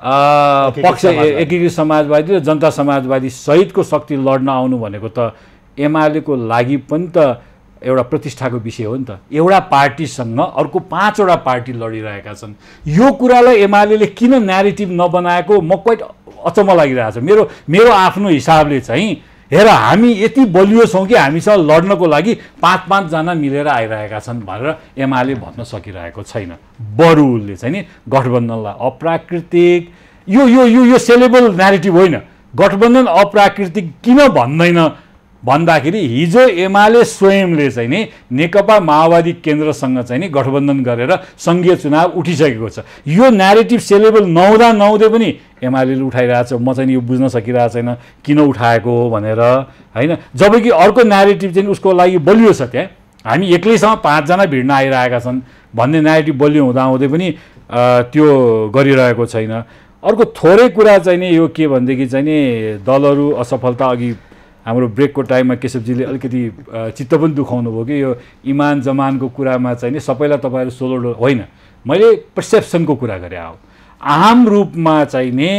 पक्ष एकीकृत समाजवादी र जनता समाजवादी सहितको शक्ति लड्न आउनु भनेको त एमालेको लागि पनि त एउटा प्रतिष्ठाको विषय हो नि त। एउटा पार्टीसँग अर्को 5 वटा पार्टी लडिरहेका छन्। यो कुरालाई एमाले किन न्यारेटिभ नबनाएको म क्वाइट अचम्म लागिरहेछ। मेरो आफ्नो हिसाबले चाहिँ हेर हामी यति बलियो छौँ कि हामीसँग लड्नको लागि 5-5 जना मिलेर आइरहेका छन् भनेर एमाले भन्न सकिरहेको छैन। बरु उसले चाहिँ नि गठबन्धनलाई अप्राकृतिक, यो यो यो यो सेलेबल न्यारेटिभ होइन। गठबन्धन अप्राकृतिक किन भन्दैन भन्दाखेरि हिजो एमाले स्वयंले चाहिँ नि नेकपा माओवादी केन्द्रसँग चाहिँ नि गठबन्धन गरेर सङ्घीय चुनाव उठिसकेको छ। यो न्यारेटिभ सेलेबल नहुँदै पनि एमाले उठाइरहेछ। म चाहिँ यो बुझ्न सकिरहेको छैन किन उठाएको हो भनेर होइन। जबकि अर्को न्यारेटिभ चाहिँ उसको लागि बलियो छ, त्यहाँ हामी एक्लैसँग 5 जना भिड्न आइरहेका छन् भन्ने न्यारेटिभ बलियो हुँदाहुँदै पनि त्यो गरिरहेको छैन। अर्को थोरै कुरा चाहिँ नि यो के भनेदेखि चाहिँ नि दलहरू असफलता, अघि हाम्रो ब्रेकको टाइममा केशवजीले अलिकति चित्त पनि दुखाउनु भयो कि यो इमान जमानको कुरामा चाहिँ नि सबैलाई तपाईँहरू सोलो होइन, मैले पर्सेप्सनको कुरा गरेँ। हो आम रूपमा चाहिँ नि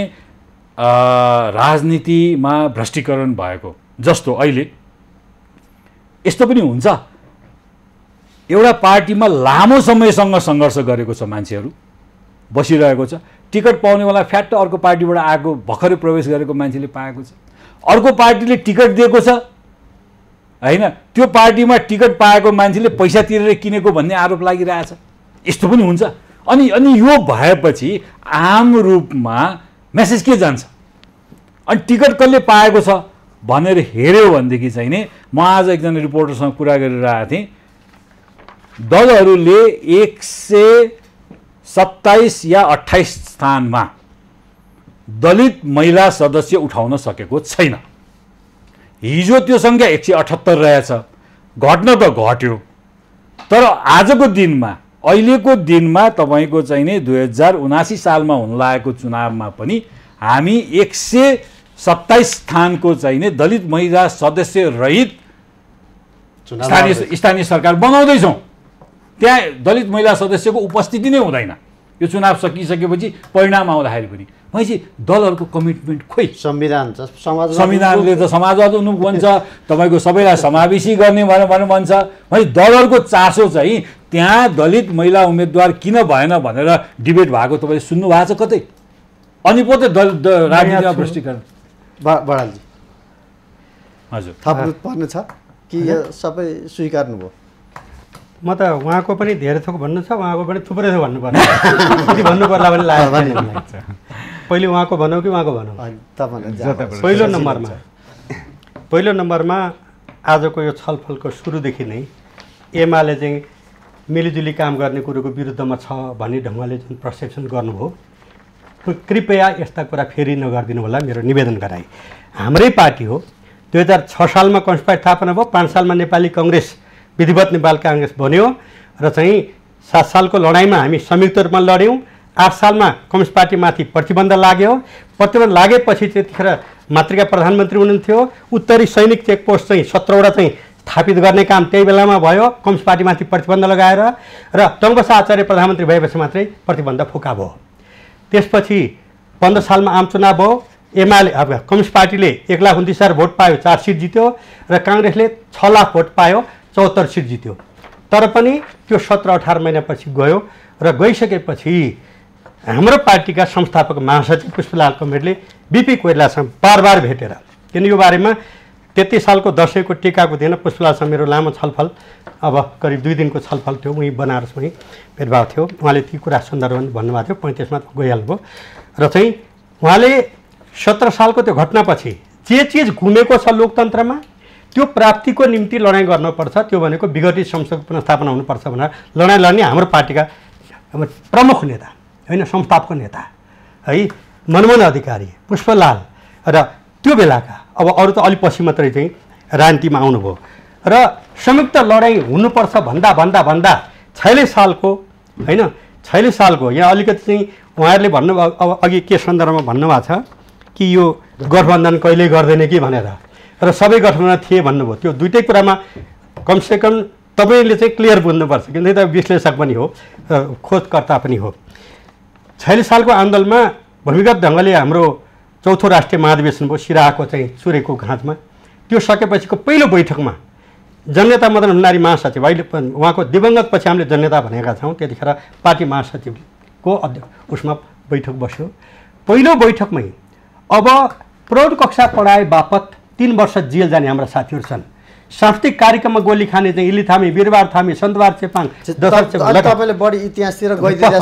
राजनीतिमा भ्रष्टीकरण भएको जस्तो अहिले यस्तो पनि हुन्छ। एउटा पार्टीमा लामो समयसँग सङ्घर्ष गरेको छ, मान्छेहरू बसिरहेको छ, टिकट पाउनेवाला फ्याट्ट अर्को पार्टीबाट आएको भर्खरै प्रवेश गरेको मान्छेले पाएको छ। अर्को पार्टीले टिकट दिएको छ होइन, त्यो पार्टीमा टिकट पाएको मान्छेले पैसा तिरेर किनेको भन्ने आरोप लागिरहेछ। यस्तो पनि हुन्छ। अनि यो भएपछि आम रूपमा मेसेज के जान्छ? अनि टिकट कसले पाएको छ भनेर हेऱ्यो भनेदेखि चाहिँ नि म आज एकजना रिपोर्टरसँग कुरा गरिरहेको थिएँ, दलहरूले 127 या 28 स्थानमा दलित महिला सदस्य उठाउन सकेको छैन। हिजो त्यो सङ्ख्या 178 रहेछ, घट्न त घट्यो। तर आजको दिनमा, अहिलेको दिनमा तपाईँको चाहिँ नि 2079 सालमा हुन लागेको चुनावमा पनि हामी 127 स्थानको चाहिँ नि दलित महिला सदस्य रहित स्थानीय सरकार बनाउँदैछौँ। त्यहाँ दलित महिला सदस्यको उपस्थिति नै हुँदैन यो चुनाव सकिसकेपछि परिणाम आउँदाखेरि पनि। भनेपछि दलहरूको कमिटमेन्ट खोइ, संविधान छ, संविधानले त समाजवाद हुनु भन्छ, तपाईँको सबैलाई समावेशी गर्ने भनेर भन्छ। भने दलहरूको चासो चाहिँ त्यहाँ दलित महिला उम्मेदवार किन भएन भनेर डिबेट भएको तपाईँले सुन्नु भएको छ कतै? अनि पो त राजनीतिमा भ्रष्टीकरण। बडालजी हजुर थप्नु पर्ने छ कि यो सबै स्वीकार्नु भयो? म त उहाँको पनि धेरै थोक भन्नु छ, उहाँको पनि थुप्रै थोक भन्नुपर्ने कति भन्नु पर्ला भने लाग्छ। पहिले उहाँको भनौँ कि उहाँको भनौँ? पहिलो नम्बरमा आजको यो छलफलको सुरुदेखि नै एमाले चाहिँ मिलिजुली काम गर्ने कुरोको विरुद्धमा छ भन्ने ढङ्गले जुन पर्सेप्सन गर्नुभयो, कृपया यस्ता कुरा फेरि नगरिदिनु होला, मेरो निवेदन गराएँ। हाम्रै पार्टी हो, 2006 सालमा कम्युनिस्ट पार्टी स्थापना भयो, 5 सालमा नेपाली कङ्ग्रेस विधिवत नेपाल काङ्ग्रेस बन्यो र चाहिँ 7 सालको लडाइँमा हामी संयुक्त रूपमा लड्यौँ। 8 सालमा कम्युनिस्ट पार्टीमाथि प्रतिबन्ध लाग्यो। प्रतिबन्ध लागेपछि त्यतिखेर मातृका प्रधानमन्त्री हुनुहुन्थ्यो। उत्तरी सैनिक चेकपोस्ट चाहिँ 17वटा चाहिँ स्थापित गर्ने काम त्यही बेलामा भयो, कम्युनिस्ट पार्टीमाथि प्रतिबन्ध लगाएर, र टङ्कबहादुर आचार्य प्रधानमन्त्री भएपछि मात्रै प्रतिबन्ध फुका भयो। त्यसपछि 15 सालमा आम चुनाव भयो। एमाले अब कम्युनिस्ट पार्टीले 1,29,000 भोट पायो, 4 सिट जित्यो, र काङ्ग्रेसले 6 लाख भोट पायो, 74 सिट जित्यो। तर पनि त्यो 17-18 महिनापछि गयो र गइसकेपछि हाम्रो पार्टीका संस्थापक महासचिव पुष्पलाल कमरेडले बिपी कोइरालासँग बार भेटेर, किन यो बारेमा 33 सालको दसैँको टिकाको दिन पुष्पलालसँग मेरो लामो छलफल, अब करिब 2 दिनको छलफल थियो। उहीँ बनारसमै भेटभाव थियो। उहाँले ती कुरा सन्दर्भमा भन्नुभएको थियो। 35मा गइहाल्नुभयो र चाहिँ उहाँले 17 सालको त्यो घटनापछि जे चिज घुमेको छ लोकतन्त्रमा त्यो प्राप्तिको निम्ति लडाइँ गर्नुपर्छ, त्यो भनेको विघटित संसदको पुनर्स्थापना हुनुपर्छ भनेर लडाइँ लड्ने हाम्रो पार्टीका प्रमुख नेता होइन, संस्थापक नेता है मनमोहन अधिकारी, पुष्पलाल र त्यो बेलाका, अब अरू त अलिक पछि मात्रै चाहिँ राजनीतिमा आउनुभयो र संयुक्त लडाइँ हुनुपर्छ भन्दा भन्दा भन्दा 46 सालको होइन, 46 सालको यहाँ अलिकति चाहिँ उहाँहरूले भन्नुभयो, अब अघि के सन्दर्भमा भन्नुभएको छ कि यो गठबन्धन कहिले गर्दैन कि भनेर, र सबै गठबन्धन थिए भन्नुभयो। त्यो दुइटै कुरामा कमसेकम तपाईँले चाहिँ क्लियर बुझ्नुपर्छ, किनकि त विश्लेषक पनि हो, खोजकर्ता पनि हो। 46 सालको आन्दोलनमा भूमिगत ढङ्गले हाम्रो चौथो राष्ट्रिय महाधिवेशन भयो सिराहाको चाहिँ चुरेको घाँचमा। त्यो सकेपछिको पहिलो बैठकमा जननेता मदन भण्डारी महासचिव, अहिले उहाँको दिवंगत पछि हामीले जननेता भनेका छौँ, त्यतिखेर पार्टी महासचिवको उसमा बैठक बस्यो। पहिलो बैठकमै अब प्रौढ कक्षा पढाए बापत 3 वर्ष जेल जाने हाम्रा साथीहरू छन्। सांस्कृतिक कार्यक्रममा गोली खाने चाहिँ इली थामी, वीरबार थामी, सन्तबार चेपाङ, तपाईँले बढी इतिहासतिर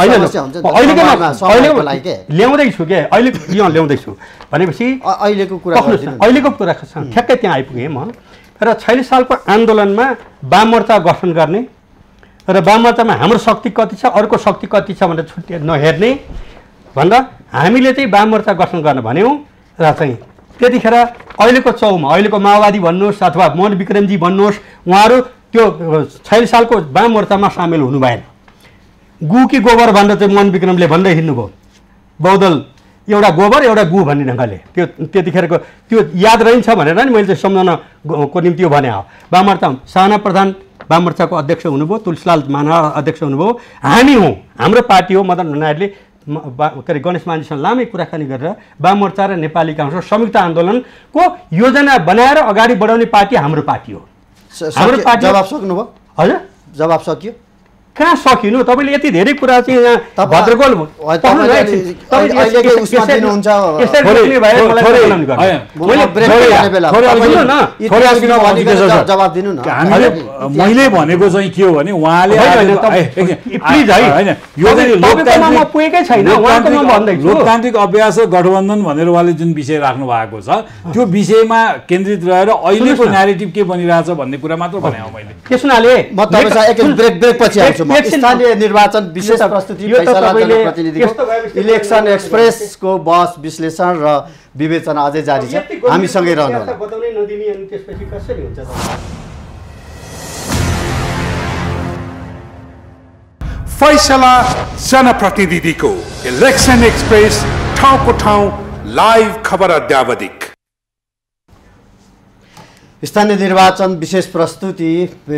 ल्याउँदैछु के अहिले यहाँ ल्याउँदैछु भनेपछि अहिलेको कुरा ठ्याक्कै त्यहाँ आइपुगेँ म। र 46 सालको आन्दोलनमा वाम मोर्चा गठन गर्ने र वाम मोर्चामा हाम्रो शक्ति कति छ, अर्को शक्ति कति छ भनेर छुट्टी नहेर्ने भन्दा हामीले चाहिँ वाम मोर्चा गठन गर्न भन्यौँ र चाहिँ त्यतिखेर अहिलेको चौमा अहिलेको माओवादी भन्नुहोस् अथवा मोहन विक्रमजी भन्नुहोस्, उहाँहरू त्यो 46 सालको वाम मोर्चामा सामेल हुनु भएन। गु कि गोबर भनेर चाहिँ मोहन विक्रमले भन्दै हिँड्नुभयो। बहुदल एउटा गोबर एउटा गु भन्ने ढङ्गले त्यो त्यतिखेरको त्यो याद रहन्छ भनेर नि मैले चाहिँ सम्झनाको निम्ति यो भने हो। वाम मोर्चा साना प्रधान वाम मोर्चाको अध्यक्ष हुनुभयो, तुलसीलाल माना अध्यक्ष हुनुभयो, हामी हौँ, हाम्रो पार्टी हो। मदन भण्डारीले के अरे गणेश मान्जीसँग लामै कुराकानी गरेर वाम मोर्चा र नेपाली काङ्ग्रेस संयुक्त आन्दोलनको योजना बनाएर अगाडि बढाउने पार्टी हाम्रो पार्टी हो। हाम्रो पार्टी जवाब सक्नुभयो? हजुर जवाब सकियो? कहाँ सकिनु? तपाईँले यति धेरै कुरा चाहिँ यहाँ भद्रगोल मैले भनेको चाहिँ के हो भने उहाँले लोकतान्त्रिक अभ्यास र गठबन्धन भनेर उहाँले जुन विषय राख्नु भएको छ त्यो विषयमा केन्द्रित रहेर अहिलेको न्यारेटिभ के बनिरहेछ भन्ने कुरा मात्र भनेको मैले। त्यस हुनाले म तपाईँलाई एकछिन ब्रेक पछि आउँछु। स्थानीय निर्वाचन विशेष प्रस्तुति फैसला जनप्रतिनिधिको इलेक्सन एक्सप्रेसको बहस विश्लेषण र विवेचना अझै जारी छ, हामीसँगै रहनुहोला। फैसला जनप्रतिनिधिको इलेक्सन एक्सप्रेस, ठाउँको ठाउँ लाइभ खबर अद्यावधिक। स्थानीय निर्वाचन विशेष प्रस्तुति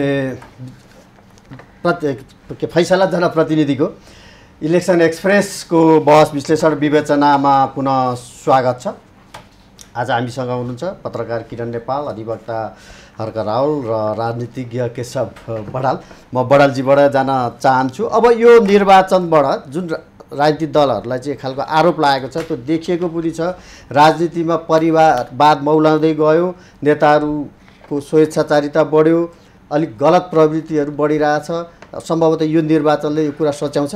फैसला जनप्रतिनिधिको इलेक्सन एक्सप्रेसको बहस विश्लेषण विवेचनामा पुनः स्वागत छ। आज हामीसँग हुनुहुन्छ पत्रकार किरण नेपाल, अधिवक्ता हर्क रावल र राजनीतिज्ञ केशव बडाल। म बडालजीबाट जान चाहन्छु। अब यो निर्वाचनबाट जुन राजनीतिक दलहरूलाई चाहिँ खालको आरोप लागेको छ त्यो देखिएको पनि छ। राजनीतिमा परिवारवाद मौलाउँदै गयो, नेताहरूको स्वेच्छाचारिता बढ्यो, अलिक गलत प्रवृत्तिहरू बढिरहेछ। सम्भवतः यो निर्वाचनले यो कुरा सच्याउँछ?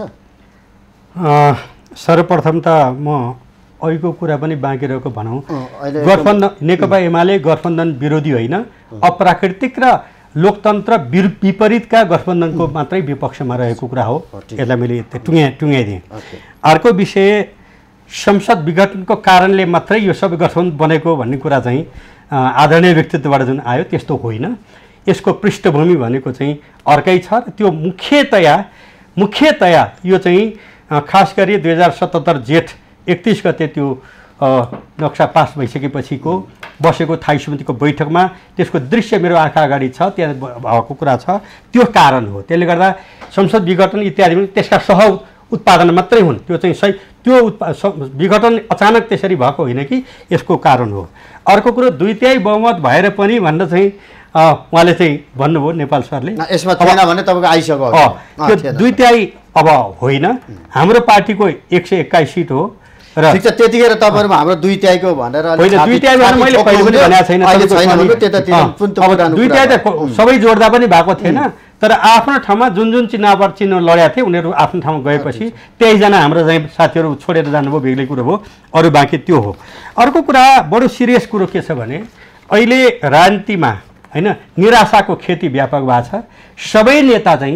सर्वप्रथम त म अहिलेको कुरा पनि बाँकी रहेको भनौँ। गठबन्धन नेकपा एमाले गठबन्धन विरोधी होइन, अप्राकृतिक र लोकतन्त्र विपरीतका गठबन्धनको मात्रै विपक्षमा रहेको कुरा हो। यसलाई मैले टुङ्ग्याइदिएँ। अर्को विषय संसद विघटनको कारणले मात्रै यो सबै गठबन्धन बनेको भन्ने कुरा चाहिँ आदरणीय व्यक्तित्वबाट जुन आयो त्यस्तो होइन। यसको पृष्ठभूमि भनेको चाहिँ अर्कै छ। त्यो मुख्यतया यो चाहिँ खास गरी 2077 जेठ 31 गते त्यो नक्सा पास भइसकेपछिको बसेको थाई समितिको बैठकमा त्यसको दृश्य मेरो आँखा अगाडि छ, त्यहाँ भएको कुरा छ। त्यो कारण हो। त्यसले गर्दा संसद विघटन इत्यादि पनि त्यसका सह उत्पादन मात्रै हुन्। त्यो चाहिँ सही त्यो विघटन अचानक त्यसरी भएको होइन कि यसको कारण हो। अर्को कुरो 2/3 बहुमत भएर पनि भनेर चाहिँ उहाँले चाहिँ भन्नुभयो नेपाल सरले यसमा थिएन भने तपाईँको आइसक्यो। त्यो 2/3 अब होइन। हाम्रो पार्टीको 121 सिट हो। ठिक छ त्यतिखेर तपाईँहरुमा हाम्रो दुई त्याइको भनेर होइन दुई त्याइ भने मैले कहिले पनि भनेको छैन अहिले छैन भने त्यतातिर पुनः दुई त्याइ त सबै जोड्दा पनि भएको थिएन तर आफ्नो ठाउँमा जुन चिन्ह लड्या थिए उनीहरू आफ्नो ठाउँमा गएपछि 23जना हाम्रो चाहिँ साथीहरू छोडेर जानुभयो बेग्लै कुरो हो अरू बाँकी त्यो हो अर्को कुरा बडो सिरियस कुरो के छ भने अहिले राजनीतिमा हैन निराशाको खेती व्यापक भएको छ सबै नेता चाहिँ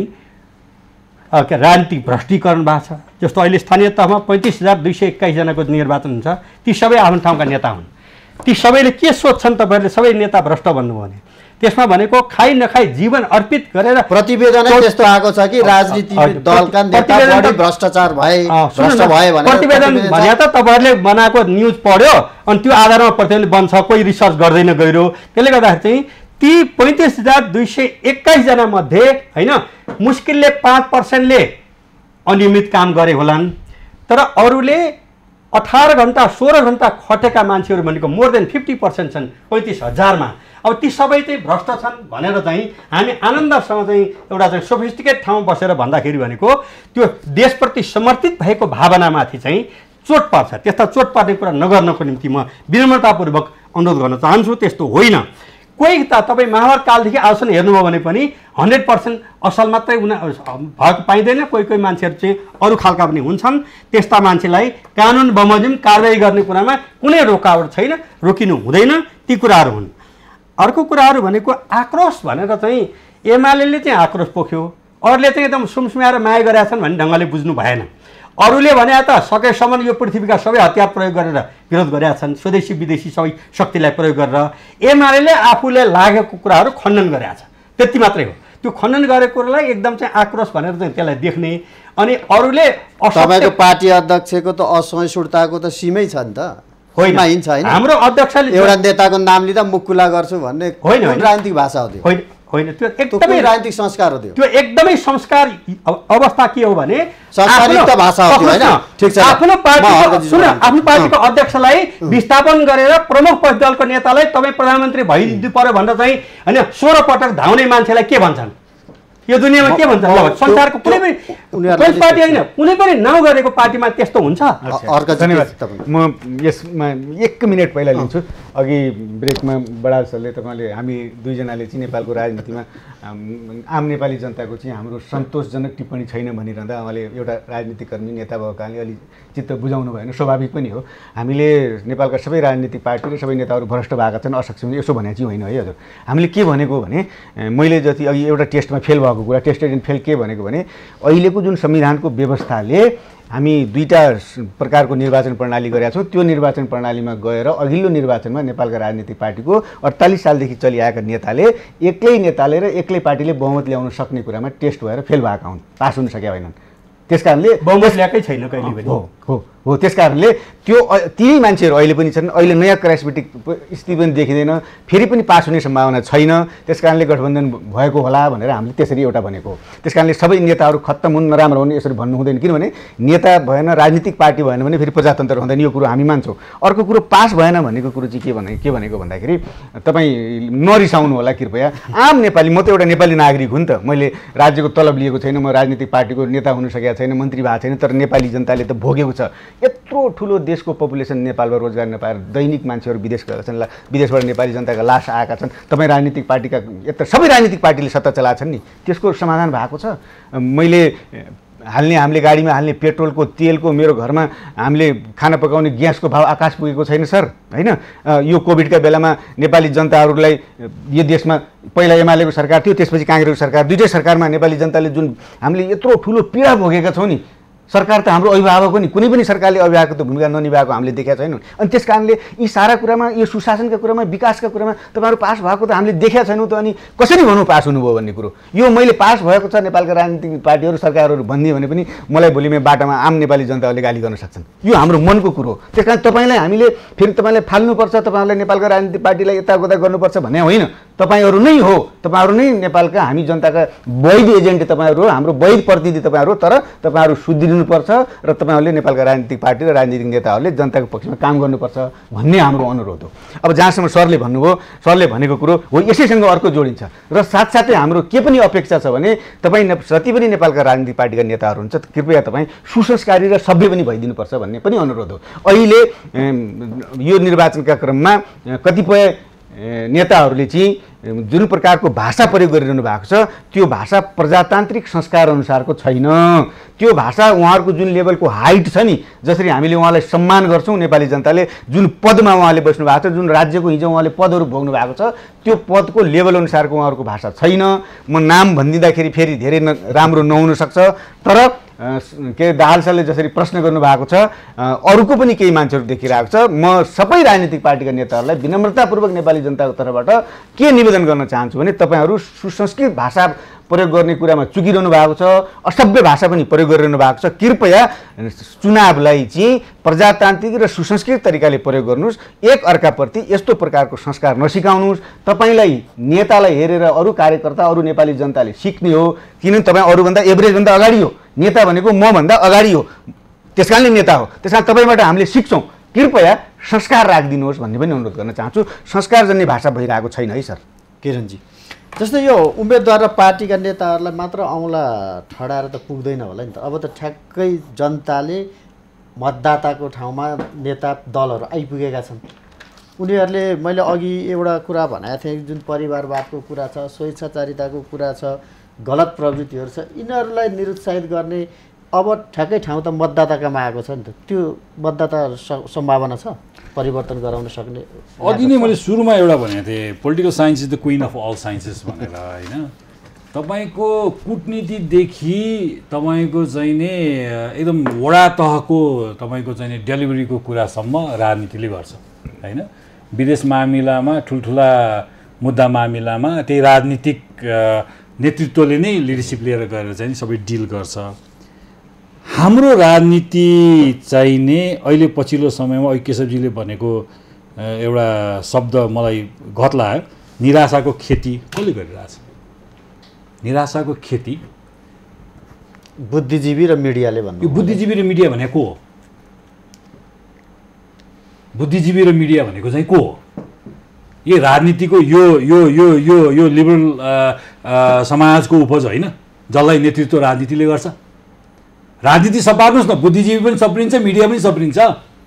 राजनीतिक भ्रष्टीकरण भएको छ जस्तो अहिले स्थानीय तहमा 35,221 जनाको निर्वाचन हुन्छ ती सबै आफ्नो ठाउँका नेता हुन् ती सबैले के सोच्छन् तपाईहरुले सबै नेता भ्रष्ट भन्नुभयो भने त्यसमा भनेको खाइ नखाइ जीवन अर्पित गरेर प्रतिवेदन त्यस्तो आएको छ कि राजनीति दलका नेता बढी भ्रष्टाचार भए भ्रष्ट भए भने प्रतिवेदन भने त तपाईहरुले बनाएको न्यूज पढ्यो अनि त्यो आधारमा प्रतिवेदन बन्छ कोही रिसर्च गर्दैन गइरो त्यसले गर्दाखेरि चाहिँ ती 35,221 जना मध्ये हैन मुस्किलले 5% ले अनियमित काम गरे होलान् तर अरूले 18 घण्टा 16 घण्टा खटेका मान्छेहरू भनेको मोर देन 50% छन् 35,000 मा अब ती सबै चाहिँ भ्रष्ट छन् भनेर चाहिँ हामी आनन्दसँग चाहिँ एउटा चाहिँ सोफिस्टिकेट ठाउँमा बसेर भन्दाखेरि भनेको त्यो देशप्रति समर्पित भएको भावनामाथि चाहिँ चोट पर्छ त्यस्ता चोट पर्ने कुरा नगर्नको निम्ति म विनम्रतापूर्वक अनुरोध गर्न चाहन्छु त्यस्तो होइन कोही त तपाईँ महाभारत कालदेखि आजसम्म हेर्नुभयो भने पनि 100% असल मात्रै भएको पाइँदैन कोही मान्छेहरू चाहिँ अरू खालका पनि हुन्छन् त्यस्ता मान्छेलाई कानुन बमोजिम कारबाही गर्ने कुरामा कुनै रोकावट छैन रोकिनु हुँदैन ती कुराहरू हुन् अर्को कुराहरू भनेको आक्रोश भनेर चाहिँ एमाले चाहिँ आक्रोश पोख्यो अरूले चाहिँ एकदम सुमसुम्याएर माया गरेका छन् भन्ने ढङ्गले बुझ्नु भएन अरूले भने त सकेसम्म यो पृथ्वीका सबै हतियार प्रयोग गरेर विरोध गरेका छन् स्वदेशी विदेशी सबै शक्तिलाई प्रयोग गरेर एमाले आफूले लागेको कुराहरू खण्डन गरेका छ त्यति मात्रै हो त्यो खण्डन गरेको कुरालाई एकदम चाहिँ आक्रोश भनेर चाहिँ त्यसलाई देख्ने अनि अरूले तपाईको पार्टी अध्यक्षको त असहिष्णुताको त सीमै छ नि त होइन हिन्छ हैन हाम्रो अध्यक्षले एउटा नेताको नाम लिँदा मुकुला गर्छु भन्ने होइन राजनीतिक भाषा हो त्यो होइन होइन त्यो एकदमै राजनीतिक संस्कार हो त्यो एकदमै संस्कार अवस्था के हो भने संस्कारित भाषा हो त्यो हैन ठीक छ आफ्नो पार्टीको सुन आफ्नो पार्टीको अध्यक्षलाई विस्थापन गरेर प्रमुख पद दलको नेतालाई तपाई प्रधानमन्त्री भइदिनु पर्यो भनेर चाहिँ हैन 16 पटक धाउने मान्छेलाई के भन्छन् यो दुनियाँमा के भन्छ ल संसारको कुनै पनि पार्टी हैन कुनै पनि नाउँ गरेको पार्टीमा त्यस्तो हुन्छ म यसमा 1 मिनेट पहिला लिन्छु अघि ब्रेकमा बडा सरले तपाईले हामी दुईजनाले चाहिँ नेपालको राजनीतिमा आम नेपाली जनताको चाहिँ हाम्रो सन्तोषजनक टिप्पणी छैन भनिरहँदा उहाँले एउटा राजनीतिक कर्मी नेता भएको कारणले अलि चित्त बुझाउनु भएन स्वाभाविक पनि हो हामीले नेपालका सबै राजनीतिक पार्टी र सबै नेताहरू भ्रष्ट भएका छन् असक्षम यसो भने चाहिँ होइन है हजुर हामीले के भनेको भने मैले जति अघि एउटा टेस्टमा फेल भएको कुरा टेस्टेड एन्ड फेल के भनेको भने अहिलेको जुन संविधानको व्यवस्थाले हामी दुईटा प्रकारको निर्वाचन प्रणाली गरेका छौँ त्यो निर्वाचन प्रणालीमा गएर अघिल्लो निर्वाचनमा नेपालका राजनीतिक पार्टीको 48 सालदेखि चलिआएका नेताले एक्लै नेताले र एक्लै पार्टीले बहुमत ल्याउन सक्ने कुरामा टेस्ट भएर फेल भएका हुन् पास हुन सकेका होइनन् त्यसकारणले बहुमत ल्याएकै छैन कहिले पनि हो त्यसकारणले त्यो ती मान्छेहरू अहिले पनि छन् अहिले नयाँ क्राइस्मेटिक स्थिति पनि देखिँदैन फेरि पनि पास हुने सम्भावना छैन त्यसकारणले गठबन्धन भएको होला भनेर हामीले त्यसरी एउटा भनेको त्यसकारणले सबै नेताहरू खत्तम हुन् नराम्रो हुन् यसरी भन्नु हुँदैन किनभने नेता भएन राजनीतिक पार्टी भएन भने फेरि प्रजातन्त्र हुँदैन यो कुरो हामी मान्छौँ अर्को कुरो पास भएन भनेको कुरो चाहिँ के भनेको भन्दाखेरि तपाईँ नरिसाउनु होला कृपया आम नेपाली म त एउटा नेपाली नागरिक हुँ नि त मैले राज्यको तलब लिएको छैन म राजनीतिक पार्टीको नेता हुन सकेको छैन मन्त्री भएको छैन तर नेपाली जनताले त भोगेको छ यत्रो ठुलो देशको पपुलेसन नेपालमा रोजगार नपाएर दैनिक मान्छेहरू विदेश गएका छन् विदेशबाट नेपाली जनताका लास आएका छन् तपाईँ राजनीतिक पार्टीका यत्र सबै राजनीतिक पार्टीले सत्ता चलाएको छन् नि त्यसको समाधान भएको छ मैले हामीले गाडीमा हाल्ने पेट्रोलको तेलको मेरो घरमा हामीले खाना पकाउने ग्यासको भाव आकाश पुगेको छैन सर हैन यो कोभिडका बेलामा नेपाली जनताहरूलाई यो देशमा पहिला एमालेको सरकार थियो त्यसपछि काङ्ग्रेसको सरकार दुईटै सरकारमा नेपाली जनताले जुन हामीले यत्रो ठुलो पीडा भोगेका छौँ नि सरकार त हाम्रो अभिभावक हो नि कुनै पनि सरकारले अभिभावकको भूमिका ननिभाएको हामीले देखेका छैनौँ अनि त्यस कारणले यी सारा कुरामा यो सुशासनका कुरामा विकासका कुरामा तपाईँहरू पास भएको त हामीले देखेका छैनौँ त अनि कसरी भनौँ पास हुनुभयो भन्ने कुरो यो मैले पास भएको छ नेपालका राजनीतिक पार्टीहरू सरकारहरू भनिदियो भने पनि मलाई भोलिमै बाटामा आम नेपाली जनताहरूले गाली गर्न सक्छन् यो हाम्रो मनको कुरो हो त्यस कारण तपाईँलाई हामीले फेरि तपाईँलाई फाल्नुपर्छ तपाईँहरूलाई नेपालका राजनीतिक पार्टीलाई यताउता गर्नुपर्छ भन्ने होइन तपाईहरू नै हो तपाईहरू नै नेपालका हामी जनताका वैध एजेन्ट तपाईँहरू हो हाम्रो वैध प्रतिनिधि तपाईँहरू तर तपाईँहरू सुध्रिनु हेर्नुपर्छ र तपाईँहरूले नेपालका राजनीतिक पार्टी र राजनीतिक नेताहरूले जनताको पक्षमा काम गर्नुपर्छ भन्ने हाम्रो अनुरोध हो। अब जहाँसम्म सरले भन्नुभयो, सरले भनेको कुरो हो, यसैसँग अर्को जोडिन्छ र साथसाथै हाम्रो के पनि अपेक्षा छ भने तपाईँ जति पनि नेपालका राजनीतिक पार्टीका नेताहरू हुन्छ कृपया तपाईँ सुसंस्कारी र सभ्य पनि भइदिनुपर्छ भन्ने पनि अनुरोध हो। अहिले यो निर्वाचनका क्रममा कतिपय नेताहरूले चाहिँ जुन प्रकारको भाषा प्रयोग गरिरहनु भएको छ त्यो भाषा प्रजातान्त्रिक संस्कार अनुसारको छैन। त्यो भाषा उहाँहरूको जुन लेभलको हाइट छ नि, जसरी हामीले उहाँलाई सम्मान गर्छौँ, नेपाली जनताले जुन पदमा उहाँले बस्नु भएको छ, जुन राज्यको हिजो उहाँले पदहरू भोग्नु भएको छ, त्यो पदको लेभल अनुसारको उहाँहरूको भाषा छैन। म नाम भनिदिँदाखेरि फेरि धेरै राम्रो नहुन सक्छ, तर के दाहाल सरले जसरी प्रश्न गर्नुभएको छ अरूको पनि केही मान्छेहरू देखिरहेको छ। म सबै राजनीतिक पार्टीका नेताहरूलाई विनम्रतापूर्वक नेपाली जनताको तर्फबाट के निवेदन गर्न चाहन्छु भने तपाईँहरू सुसंस्कृत भाषा प्रयोग गर्ने कुरामा चुकिरहनु भएको छ, असभ्य भाषा पनि प्रयोग गरिरहनु भएको छ। कृपया चुनावलाई चाहिँ प्रजातान्त्रिक र सुसंस्कृत तरिकाले प्रयोग गर्नुहोस्। एक अर्काप्रति यस्तो प्रकारको संस्कार नसिकाउनुहोस्। तपाईँलाई नेतालाई हेरेर अरू कार्यकर्ता, अरू नेपाली जनताले सिक्ने हो, किनभने तपाईँ अरूभन्दा एभरेजभन्दा अगाडि हो। नेता भनेको मभन्दा अगाडि हो, त्यस कारणले नेता हो। त्यस कारण तपाईँबाट हामीले सिक्छौँ। कृपया संस्कार राखिदिनुहोस् भन्ने पनि अनुरोध गर्न चाहन्छु। संस्कारजन्य भाषा भइरहेको छैन है सर। किरणजी, जस्तै यो उम्मेदवार र पार्टीका नेताहरूलाई मात्र औँला ठडाएर त पुग्दैन होला नि त। अब त ठ्याक्कै जनताले मतदाताको ठाउँमा नेता दलहरू आइपुगेका छन्। उनीहरूले, मैले अघि एउटा कुरा भनेको थिएँ, जुन परिवारवादको कुरा छ, स्वेच्छाचारिताको कुरा छ, गलत प्रवृत्तिहरू छ, यिनीहरूलाई निरुत्साहित गर्ने अब ठ्याक्कै ठाउँ त मतदाताकामा आएको छ नि त। त्यो मतदाता सम्भावना छ परिवर्तन गराउन सक्ने। अघि नै मैले सुरुमा एउटा भनेको थिएँ, political science is the queen of all sciences भनेर, होइन? तपाईँको कुटनीतिदेखि तपाईँको चाहिँ नि एकदम वडा तहको तपाईँको चाहिँ नि डेलिभरीको कुरासम्म राजनीतिले गर्छ, होइन? विदेश मामिलामा, ठुल्ठुला मुद्दा मामिलामा त्यही राजनीतिक नेतृत्वले नै लिडरसिप लिएर गएर चाहिँ सबै डिल गर्छ। हाम्रो राजनीति चाहिँ नि अहिले पछिल्लो समयमा अघि केशवजीले भनेको एउटा शब्द मलाई घत लाग्यो, निराशाको खेती कसले गरिरहेछ? निराशाको खेती बुद्धिजीवी र मिडियाले भन्नु। यो बुद्धिजीवी र मिडिया भनेको को हो? बुद्धिजीवी र मिडिया भनेको चाहिँ को हो? यो राजनीतिको यो यो यो यो यो लिबरल समाजको उपज होइन, जसलाई नेतृत्व राजनीतिले गर्छ। राजनीति सपार्नुहोस् न, बुद्धिजीवी पनि सप्रिन्छ, मिडिया पनि सप्रिन्छ।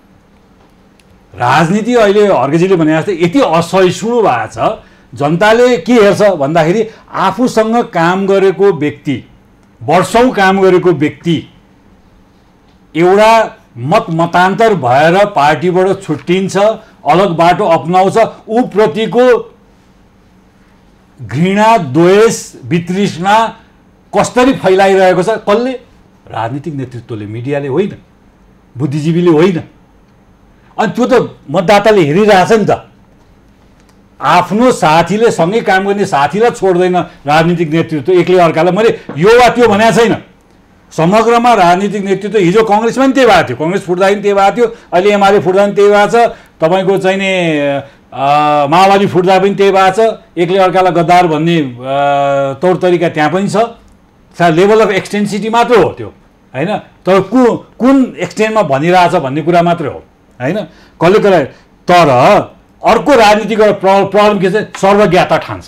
राजनीति अहिले हर्केजीले भने जस्तै यति असहिष्णु भएको छ, जनताले के हेर्छ भन्दाखेरि आफूसँग काम गरेको व्यक्ति, वर्षौँ काम गरेको व्यक्ति एउटा मतान्तर भएर पार्टीबाट छुट्टिन्छ, अलग बाटो अपनाउँछ, ऊ प्रतिको घृणा, द्वेष, वितृष्णा कसरी फैलाइरहेको छ? कसले? राजनीतिक नेतृत्वले, मिडियाले होइन, बुद्धिजीवीले होइन। अनि त्यो त मतदाताले हेरिरहेछ नि त। आफ्नो साथीले, सँगै काम गर्ने साथीलाई छोड्दैन राजनीतिक नेतृत्व, एक्लै अर्कालाई। मैले यो वा त्यो भनेको छैन। समग्रमा राजनीतिक नेतृत्व हिजो कङ्ग्रेसमा पनि त्यही भएको थियो, कङ्ग्रेस फुट्दा पनि त्यही भएको थियो, अहिले एमाले फुट्दा पनि त्यही भएको छ, तपाईँको चाहिँ नि माओवादी फुट्दा पनि त्यही भएको छ। एक्लै अर्कालाई गद्दार भन्ने तौर तरिका त्यहाँ पनि छ। लेभल अफ एक्सटेन्सिटी मात्र हो त्यो, होइन? तर कुन एक्सटेन्टमा भनिरहेछ भन्ने कुरा मात्रै हो, होइन? कसले कसलाई। तर अर्को राजनीतिको प्रब्लम के छ? सर्वज्ञाता ठान्छ।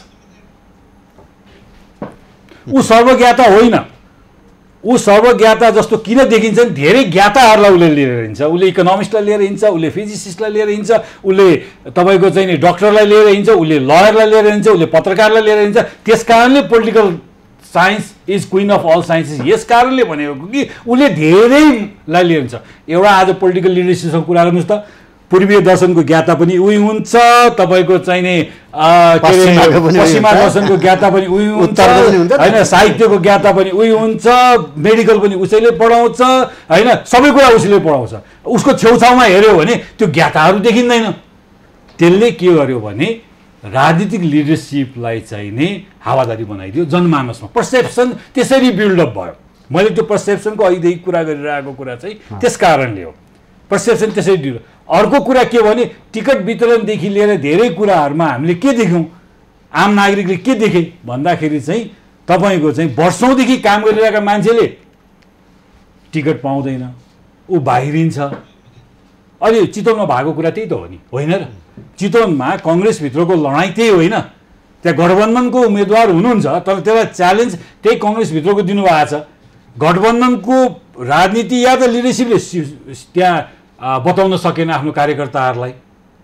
ऊ सर्वज्ञाता होइन। ऊ सर्वज्ञाता जस्तो किन देखिन्छ नि? धेरै ज्ञाताहरूलाई उसले लिएर हिँड्छ। उसले इकोनोमिस्टलाई लिएर हिँड्छ, उसले फिजिसिस्टलाई लिएर हिँड्छ, उसले तपाईँको चाहिँ नि डक्टरलाई लिएर हिँड्छ, उसले लयरलाई लिएर हिँड्छ, उसले पत्रकारलाई लिएर हिँड्छ। त्यस कारणले political science is queen of all sciences यस कारणले भनेको कि उसले धेरैलाई लिएर हिँड्छ। एउटा आज पोलिटिकल लिडरसिपको कुरा गर्नुहोस् त, पूर्वीय दर्शनको ज्ञाता पनि उही हुन्छ, तपाईँको चाहिँ नि पश्चिमा दर्शनको ज्ञाता पनि उही हुन्छ, होइन? साहित्यको ज्ञाता पनि उही हुन्छ, मेडिकल पनि उसैले पढाउँछ, होइन? सबै कुरा उसैले पढाउँछ। उसको छेउछाउमा हेऱ्यो भने त्यो ज्ञाताहरू देखिँदैन। त्यसले के गर्यो भने राजनीतिक लिडरसिपलाई चाहिँ नि हावादारी बनाइदियो जनमानसमा। पर्सेप्सन त्यसरी बिल्डअप भयो। मैले त्यो पर्सेप्सनको अहिलेदेखि कुरा गरिरहेको कुरा चाहिँ त्यस कारणले हो। पर्सेप्सन त्यसरी दियो। अर्को कुरा के भने टिकट वितरणदेखि लिएर धेरै कुराहरूमा हामीले के देख्यौँ, आम नागरिकले के देखे भन्दाखेरि चाहिँ तपाईँको चाहिँ वर्षौँदेखि काम गरिरहेका मान्छेले टिकट पाउँदैन, ऊ बाहिरिन्छ। अहिले चितवनमा भएको कुरा त्यही त हो नि, होइन र? चितवनमा कङ्ग्रेसभित्रको लडाइँ त्यही होइन, त्यहाँ गठबन्धनको उम्मेदवार हुनुहुन्छ तर त्यसलाई च्यालेन्ज त्यही कङ्ग्रेसभित्रको दिनुभएको छ। गठबन्धनको राजनीति या त लिडरसिपले त्यहाँ बताउन सकेन आफ्नो कार्यकर्ताहरूलाई,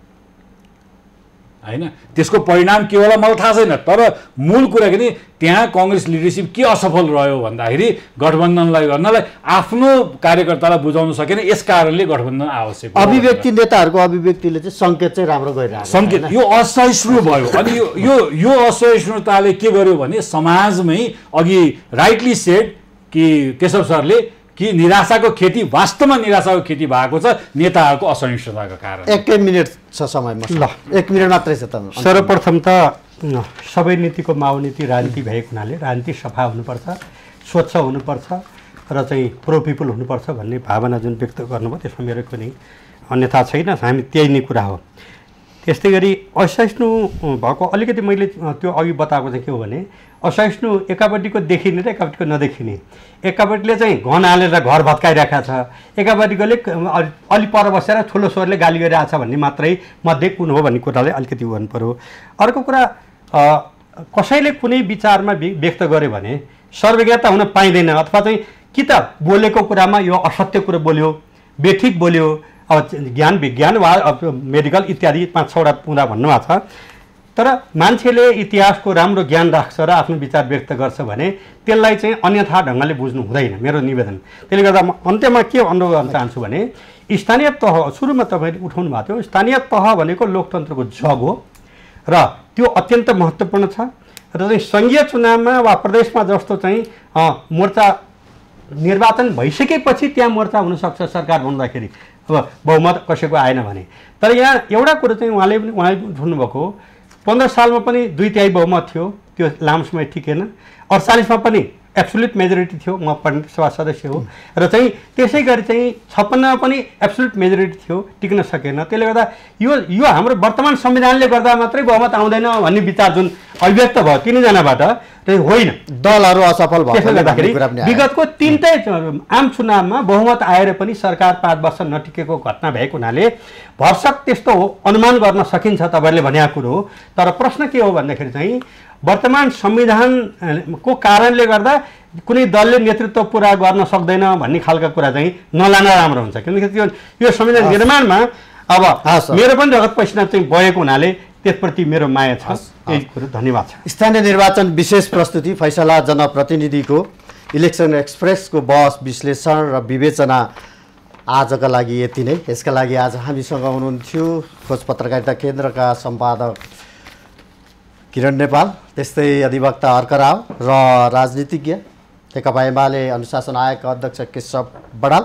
होइन? त्यसको परिणाम के होला मलाई थाहा छैन, तर मूल कुरा के नि त्यहाँ कङ्ग्रेस लिडरसिप के असफल रह्यो भन्दाखेरि गठबन्धनलाई गर्नलाई आफ्नो कार्यकर्तालाई बुझाउन सकेन। यस कारणले गठबन्धन आवश्यक हो। अभिव्यक्ति नेताहरूको अभिव्यक्तिले चाहिँ सङ्केत चाहिँ राम्रो गरिरहेको छ। सङ्केत यो असहिष्णु भयो। अनि यो असहिष्णुताले के गर्यो भने समाजमै अघि राइटली सेड कि केशव सरले कि निराशाको खेती वास्तवमा निराशाको खेती भएको छ नेताहरूको असहिष्णुताको कारण। 1 मिनट छ समयमा, ल 1 मिनट मात्रै छ त। सर्वप्रथम त सबै नीतिको माउ नीति राजनीति भएको हुनाले राजनीति सफा हुनुपर्छ, स्वच्छ हुनुपर्छ र चाहिँ प्रो पिपल हुनुपर्छ भन्ने भावना जुन व्यक्त गर्नुभयो त्यसमा मेरो कुनै अन्यथा छैन, हामी त्यही नै कुरा हो। त्यस्तै गरी असहिष्णु भएको अलिकति मैले त्यो अघि बताएको चाहिँ के हो भने असहिष्णु एकापट्टिको देखिने र एकापट्टिको नदेखिने। एकापट्टिले चाहिँ घन हालेर घर भत्काइरहेको छ, एकापट्टिकोले अलि पर बसेर ठुलो स्वरले गाली गरिरहेको छ भन्ने मात्रै मध्ये कुन हो भन्ने कुरालाई अलिकति गर्नु पऱ्यो। अर्को कुरा, कसैले कुनै विचारमा व्यक्त गर्यो भने सर्वज्ञता हुन पाइँदैन, अथवा चाहिँ कि त बोलेको कुरामा यो असत्य कुरो बोल्यो, बेठिक बोल्यो, अब ज्ञान विज्ञान वा मेडिकल इत्यादि 5-6वटा कुरा भन्नुभएको छ। तर मान्छेले इतिहासको राम्रो ज्ञान राख्छ र आफ्नो विचार व्यक्त गर्छ भने त्यसलाई चाहिँ अन्यथा ढङ्गले बुझ्नु हुँदैन, मेरो निवेदन। त्यसले गर्दा म अन्त्यमा के अनुरोध गर्न चाहन्छु भने स्थानीय तह, सुरुमा तपाईँले उठाउनु भएको थियो, स्थानीय तह भनेको लोकतन्त्रको जग हो र त्यो अत्यन्त महत्त्वपूर्ण छ। र चाहिँ सङ्घीय चुनावमा वा प्रदेशमा जस्तो चाहिँ मोर्चा निर्वाचन भइसकेपछि त्यहाँ मोर्चा हुनसक्छ सरकार बन्दाखेरि, अब बहुमत कसैको आएन भने। तर यहाँ एउटा कुरो चाहिँ उहाँले उठाउनुभएको, 15 सालमा पनि 2/3 बहुमत थियो, त्यो लामो समय टिकेन। 48मा पनि एब्सोल्युट मेजोरिटी थियो, म प्रतिनिधि सभा सदस्य हो, र चाहिँ त्यसै गरी चाहिँ 56मा पनि एब्सोल्युट मेजोरिटी थियो, टिक्न सकेन। त्यसले गर्दा यो हाम्रो वर्तमान संविधानले गर्दा मात्रै बहुमत आउँदैन भन्ने विचार जुन अभिव्यक्त भयो तिनैजनाबाट होइन, दलहरू असफल भयो। त्यसले गर्दाखेरि विगतको 3टै आम चुनावमा बहुमत आएर पनि सरकार 5 वर्ष नटिकेको घटना भएको हुनाले भरसक त्यस्तो अनुमान गर्न सकिन्छ तपाईँहरूले भनेको कुरो हो। तर प्रश्न के हो भन्दाखेरि चाहिँ वर्तमान संविधानको कारणले गर्दा कुनै दलले नेतृत्व पुरा गर्न सक्दैन भन्ने खालका कुरा चाहिँ नलान राम्रो हुन्छ, किनकि यो संविधान निर्माणमा अब मेरो पनि रगत पसिना चाहिँ बगेको हुनाले त्यसप्रति मेरो माया छ। यही कुरो, धन्यवाद छ। स्थानीय निर्वाचन विशेष प्रस्तुति फैसला जनप्रतिनिधिको इलेक्सन एक्सप्रेसको बहस विश्लेषण र विवेचना आजका लागि यति नै। यसका लागि आज हामीसँग हुनुहुन्थ्यो खोज पत्रकारिता केन्द्रका सम्पादक किरण नेपाल, त्यस्तै अधिवक्ता अर्क राव र राजनीतिज्ञ नेकपा एमाले अनुशासन आयोगका अध्यक्ष केशव बडाल।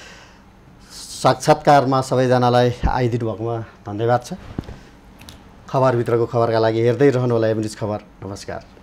साक्षात्कारमा सबैजनालाई आइदिनु भएकोमा धन्यवाद छ। खबरभित्रको खबरका लागि हेर्दै रहनुहोला एमनिज खबर। नमस्कार।